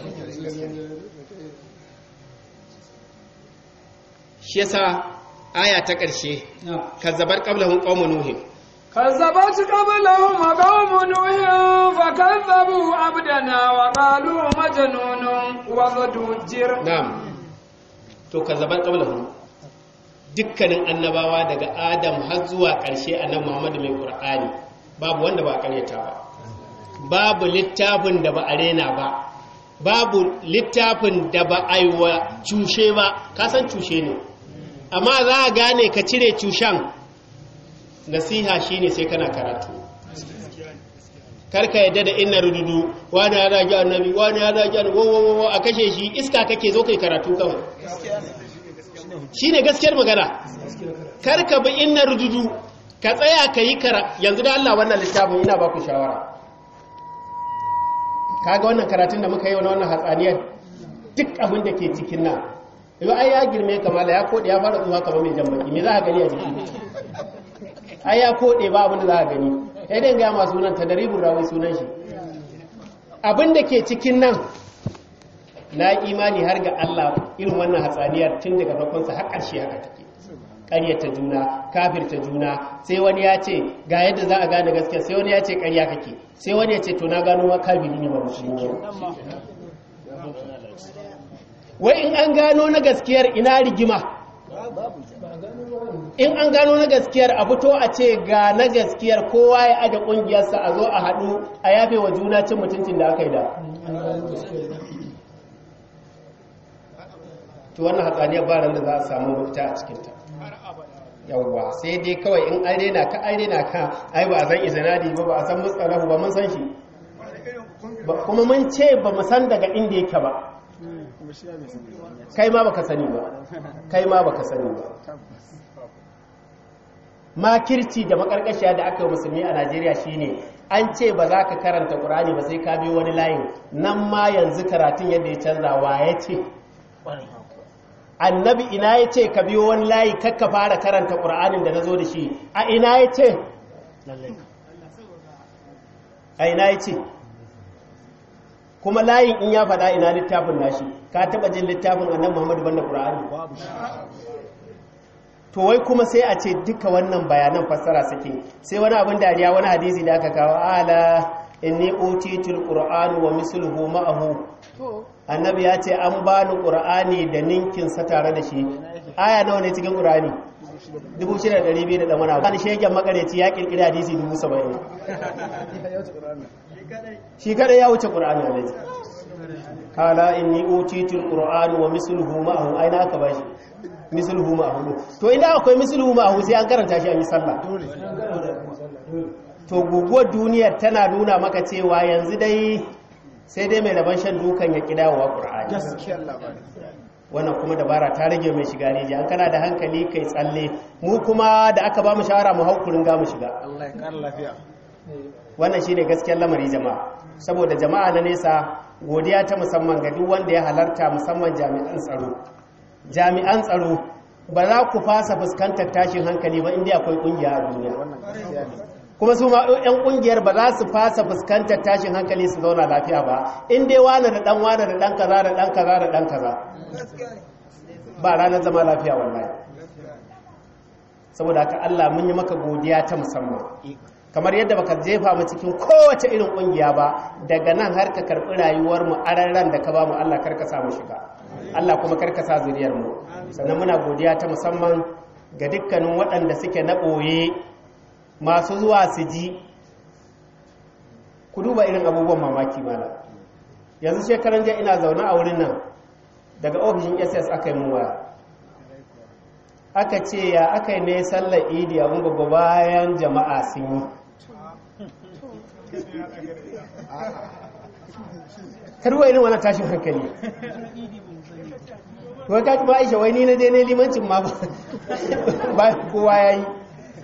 shi yasa aya ta ƙarshe kazzabar qablahum qaumun nuh كذبت قبلهم قوم نوح فكذبوا عبدنا وقالوا مجنون وازدجر نعم to kazzabat qablahum dukkanin annabawa daga Adam har zuwa ƙarshe annabi Muhammad mai Qur'ani babu wanda ba ƙaryata ba babu littafin da ba a rena ba babu littafin da ba aiwa cushe ba ka san cushe ne amma za a gane ka cire cushen nasiha shine sai kana karatu karka yadda da inna rududu wani ya zagi annabi wani ya zagi annabi wo a kashe shi iska kake zo kai karatu kawai shine gaskiyar magana karka bi inna rududu ka tsaya ka yi kara yanzu da Allah wannan littafin ina ba ku shawara kaga wannan karatun da muka yi wannan hatsaniyar duk abin da ke cikin nan yau ai ya girme kamala ya kode ya fara zuwa kamar mai jambaki me za ka gani a jiki ai ya kode ba abin da za ka gani sai dai ga masu sunan tadribul rawi sunan shi abin da ke cikin nan na imani har ga Allah irin wannan hatsaniyar tun daga farkon sa har ƙarshe haka take ƙaryata juna kafirta juna sai wani ya ce ga yadda za a gane gaskiya sai wani ya ce ƙarya kake sai wani ya ce to na gano ma kafiri ne ba musulmi ba wai in an gano na gaskiyar ina rigima in an gano na gaskiyar a fito a ce ga na gaskiyar kowa ya aje kungiyarsa a zo a haɗu a yafe wa juna cin mutuncin da aka yi da to wannan hatsaniyar ba da za a samu mafita a cikinta yawwa sai dai kawai in an rena ka an rena ka ai ba a san izanadi ba ba a san mutsarahu ba mun san shi kuma mun ce ba mu san daga inda yake ba kai ma baka sani ba kai ma baka sani ba makirci da makarkashiya da aka yi musulmi a Najeriya shine an ce ba za ka karanta Qur'ani ba sai ka biyo wani layin nan ma yanzu karatun yadda ya canza wa ya ce annabi ina ya ce ka biyo wani layi kakka fara karanta Qur'anin da na zo da shi a ina ya ce a ina ya ce kuma layin in ya faɗa ina littafin nashi ka taɓa jin littafin annabi Muhammadu banda Qur'ani to wai kuma sai a ce duka wannan bayanan fassara suke sai wani abin dariya wani hadisi da aka kawo ala inni utitul qur'anu wa misluhu ma'ahu annabi ya ce an bani qur'ani da ninkin sa tare da shi aya nawa ne cikin qur'ani dubu shida da ɗari biyu da ɗan wani shegen makareci ya kirkiri hadisi dubu saba'in shi kada ya wuce qur'ani alaji ala inni utitul qur'anu wa misluhu ma'ahu aina aka bashi misluhu ma'ahu to idan akwai misluhu ma'ahu sai an karanta shi an yi sallah to guguwar duniyar tana nuna maka cewa yanzu dai sai dai mai rabon shan dukan ya kidawa qur'ani wannan kuma dabara ta rage mai shiga ne an kana da hankali kai tsalle mu kuma da aka ba mu shawara mu haukurin ga mu shiga Allah ya kara lafiya wannan shine gaskiyar lamari jama'a saboda jama'a na nesa godiya ta musamman ga duk wanda ya halarta musamman jami'an tsaro jami'an tsaro ba za ku fasa fuskantar tashin hankali ba inda akwai kungiya a duniya kuma su ma yan kungiyar ba za su fasa fuskantar tashin hankali su zauna lafiya ba in dai wani da dan wani da dan kaza da dan kaza da dan kaza ba ranar zama lafiya wallahi saboda haka Allah mun yi maka godiya ta musamman kamar yadda baka jefa mu cikin kowace irin kungiya ba daga nan har ka karbi rayuwar mu ararran da ka ba mu Allah karka sa mu shiga Allah kuma karka sa zuriyar mu sannan muna godiya ta musamman ga dukkanin waɗanda suke na ɓoye masu zuwa su ji ku duba irin abubuwan mamaki mana yanzu shekaran jiya ina zaune a wurin nan daga ofishin S S aka yi mu waya aka ce ya aka yi ne sallar idi a ungogo bayan jama'a sun yi karwa irin wani tashin hankali wai ka kuma aisha wai ni na je ne limancin ma ba kowa ya yi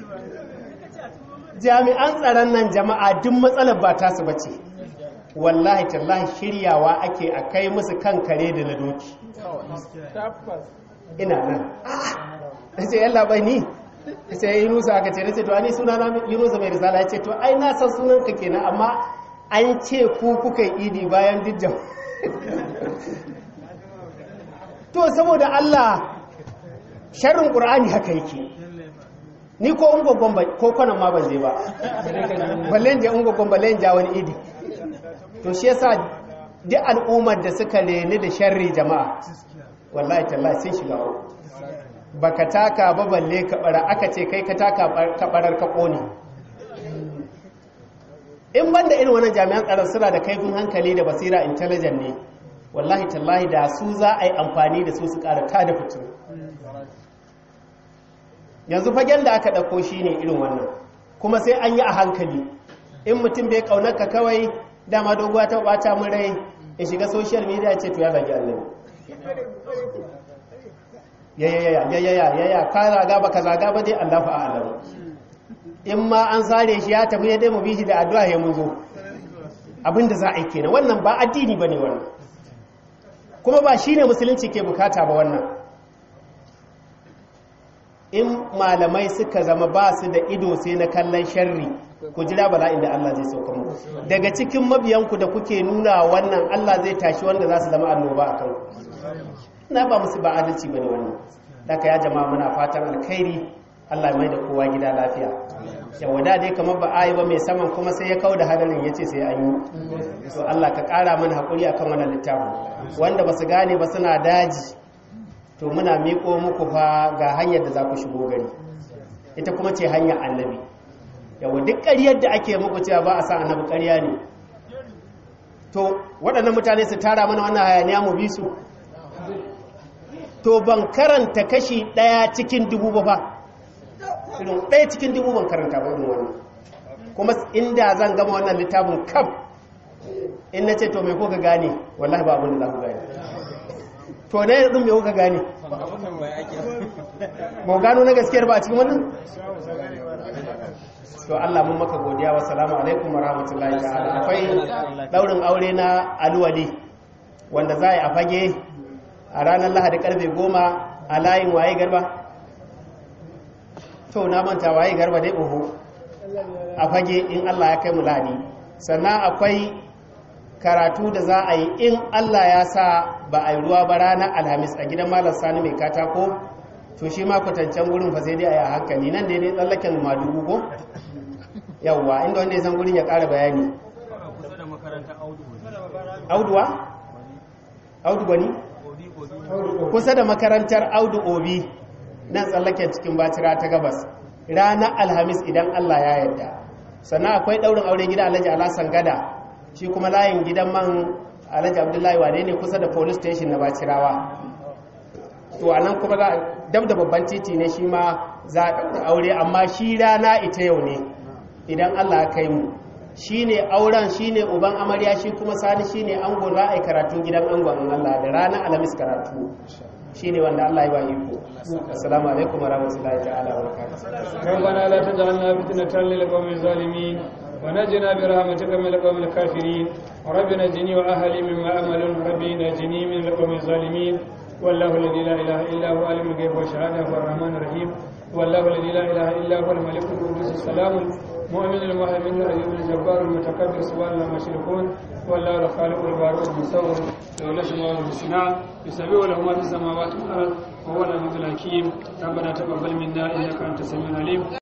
jami'an tsaron nan jama'a duk matsalar ba tasu bace wallahi tallahi shiryawa ake a kai musu kan kare da na doki ina nan sai yalla bai ni sai Yunusa aka ce nace to ani suna na Yunusa mai risala yace to ai na san sunan ka kenan amma an ce ku kuka idi bayan dijjan to saboda Allah sharrin Qur'ani haka yake ni ko ungogon ba ko kwanan ma ban je ba ballen je ungogon ballen ja wani idi to shi yasa duk al'ummar da suka leni da sharri jama'a wallahi tallahi sun shiga baka taka ba balle ka bara aka ce kai ka taka ka barar ka kone in banda irin wannan jami'an tsaron suna da kaifin hankali da basira intelligent ne wallahi tallahi da su za a yi amfani da su su ƙara tada fitin yanzu fagen da aka ɗauko shi ne irin wannan kuma sai an yi a hankali in mutum bai ƙaunar ka kawai dama doguwa ta ɓata mun rai ya shiga social media ce to ya zagi annabi yayaya yayaya yaya ka zaga ba ka zaga ba dai Allah fa a'lam in ma an sare shi ya tafi dai mu bi shi da addu'a ya mun zo abinda za a yi kenan wannan ba addini bane wannan kuma ba shine musulunci ke bukata ba wannan in malamai suka zama ba su da ido sai na kallon sharri ku jira bala'in da Allah zai sauka muku daga cikin mabiyanku da kuke nuna wannan Allah zai tashi wanda za su zama annoba a kanku na ba musu ba adalci bane wannan daga ya jama'a muna fatan alkhairi Allah mai da kowa gida lafiya yawa da dai kamar ba a yi ba mai saman kuma sai ya kau da hadarin ya ce sai an yi to Allah ka ƙara mana haƙuri akan wannan littafin wanda ba su gane ba suna daji to muna miƙo muku fa ga hanyar da za ku shigo gari ita kuma ce hanyar annabi yawa duk ƙaryar da ake muku cewa ba a sa annabi ƙarya ne to waɗannan mutane su tara mana wannan hayaniya mu bi su to ban karanta kashi ɗaya cikin dubu ba fa irin ɗaya cikin dubu ban karanta ba irin wannan kuma inda zan gama wannan littafin kam in na ce to mai ko ka gane wallahi ba abin da za ku gane to na yanzu mai kuka gane ba gano na gaskiyar ba a cikin wannan to Allah mun maka godiya wa salamu alaikum wa rahmatullahi ta'ala akwai daurin aure na alwali wanda za a fage a ranar lahadi karfe goma a layin waye garba to na manta waye garba dai oho a fage in Allah ya kai mu lahadi sannan akwai karatu da za a yi in Allah ya sa ba a yi ruwa ba ranar alhamis a gidan malam sani mai katako to shi ma kwatancen gurin fa sai dai a yi a hankali nan da ya tsallaken madugu ko yawwa inda wanda ya san gurin ya ƙara bayani auduwa audu gwani kusa da makarantar audu obi nan tsallaken cikin batira ta gabas ranar alhamis idan Allah ya yarda sannan akwai ɗaurin aure gida alhaji alasan gada shi kuma layin gidan man alhaji abdullahi wane ne kusa da police station na bacirawa to a nan kuma dab da babban titi ne shi ma za a ɗaura aure amma shi rana ita yau ne idan Allah ya kai mu shi ne auren shi ne uban amarya shi kuma sani shi ne angon za a yi karatu gidan angon Allah da ranar alhamis karatu shi ne wanda Allah ya ba iko assalamu alaikum wa rahmatullahi ta'ala wa barakatuh rabbana la taj'alna fitnatan lil qawmi zalimin wa najina bi rahmatika min al qawmi al kafirin rabbi najini wa ahli mimma amalun rabbi najini min al qawmi zalimin wallahu alladhi la ilaha illa huwa alimul ghaibi wa shahada huwa arrahmanur rahim wallahu alladhi la ilaha illa huwa al malikul qudus salamul مؤمن المهيمن العزيز الجبار المتكبر سبحان الله ما يشركون والله الخالق البارئ المصور له الاسماء الحسنى يسبح له ما في السماوات والارض وهو العزيز الحكيم ربنا تقبل منا انك انت السميع العليم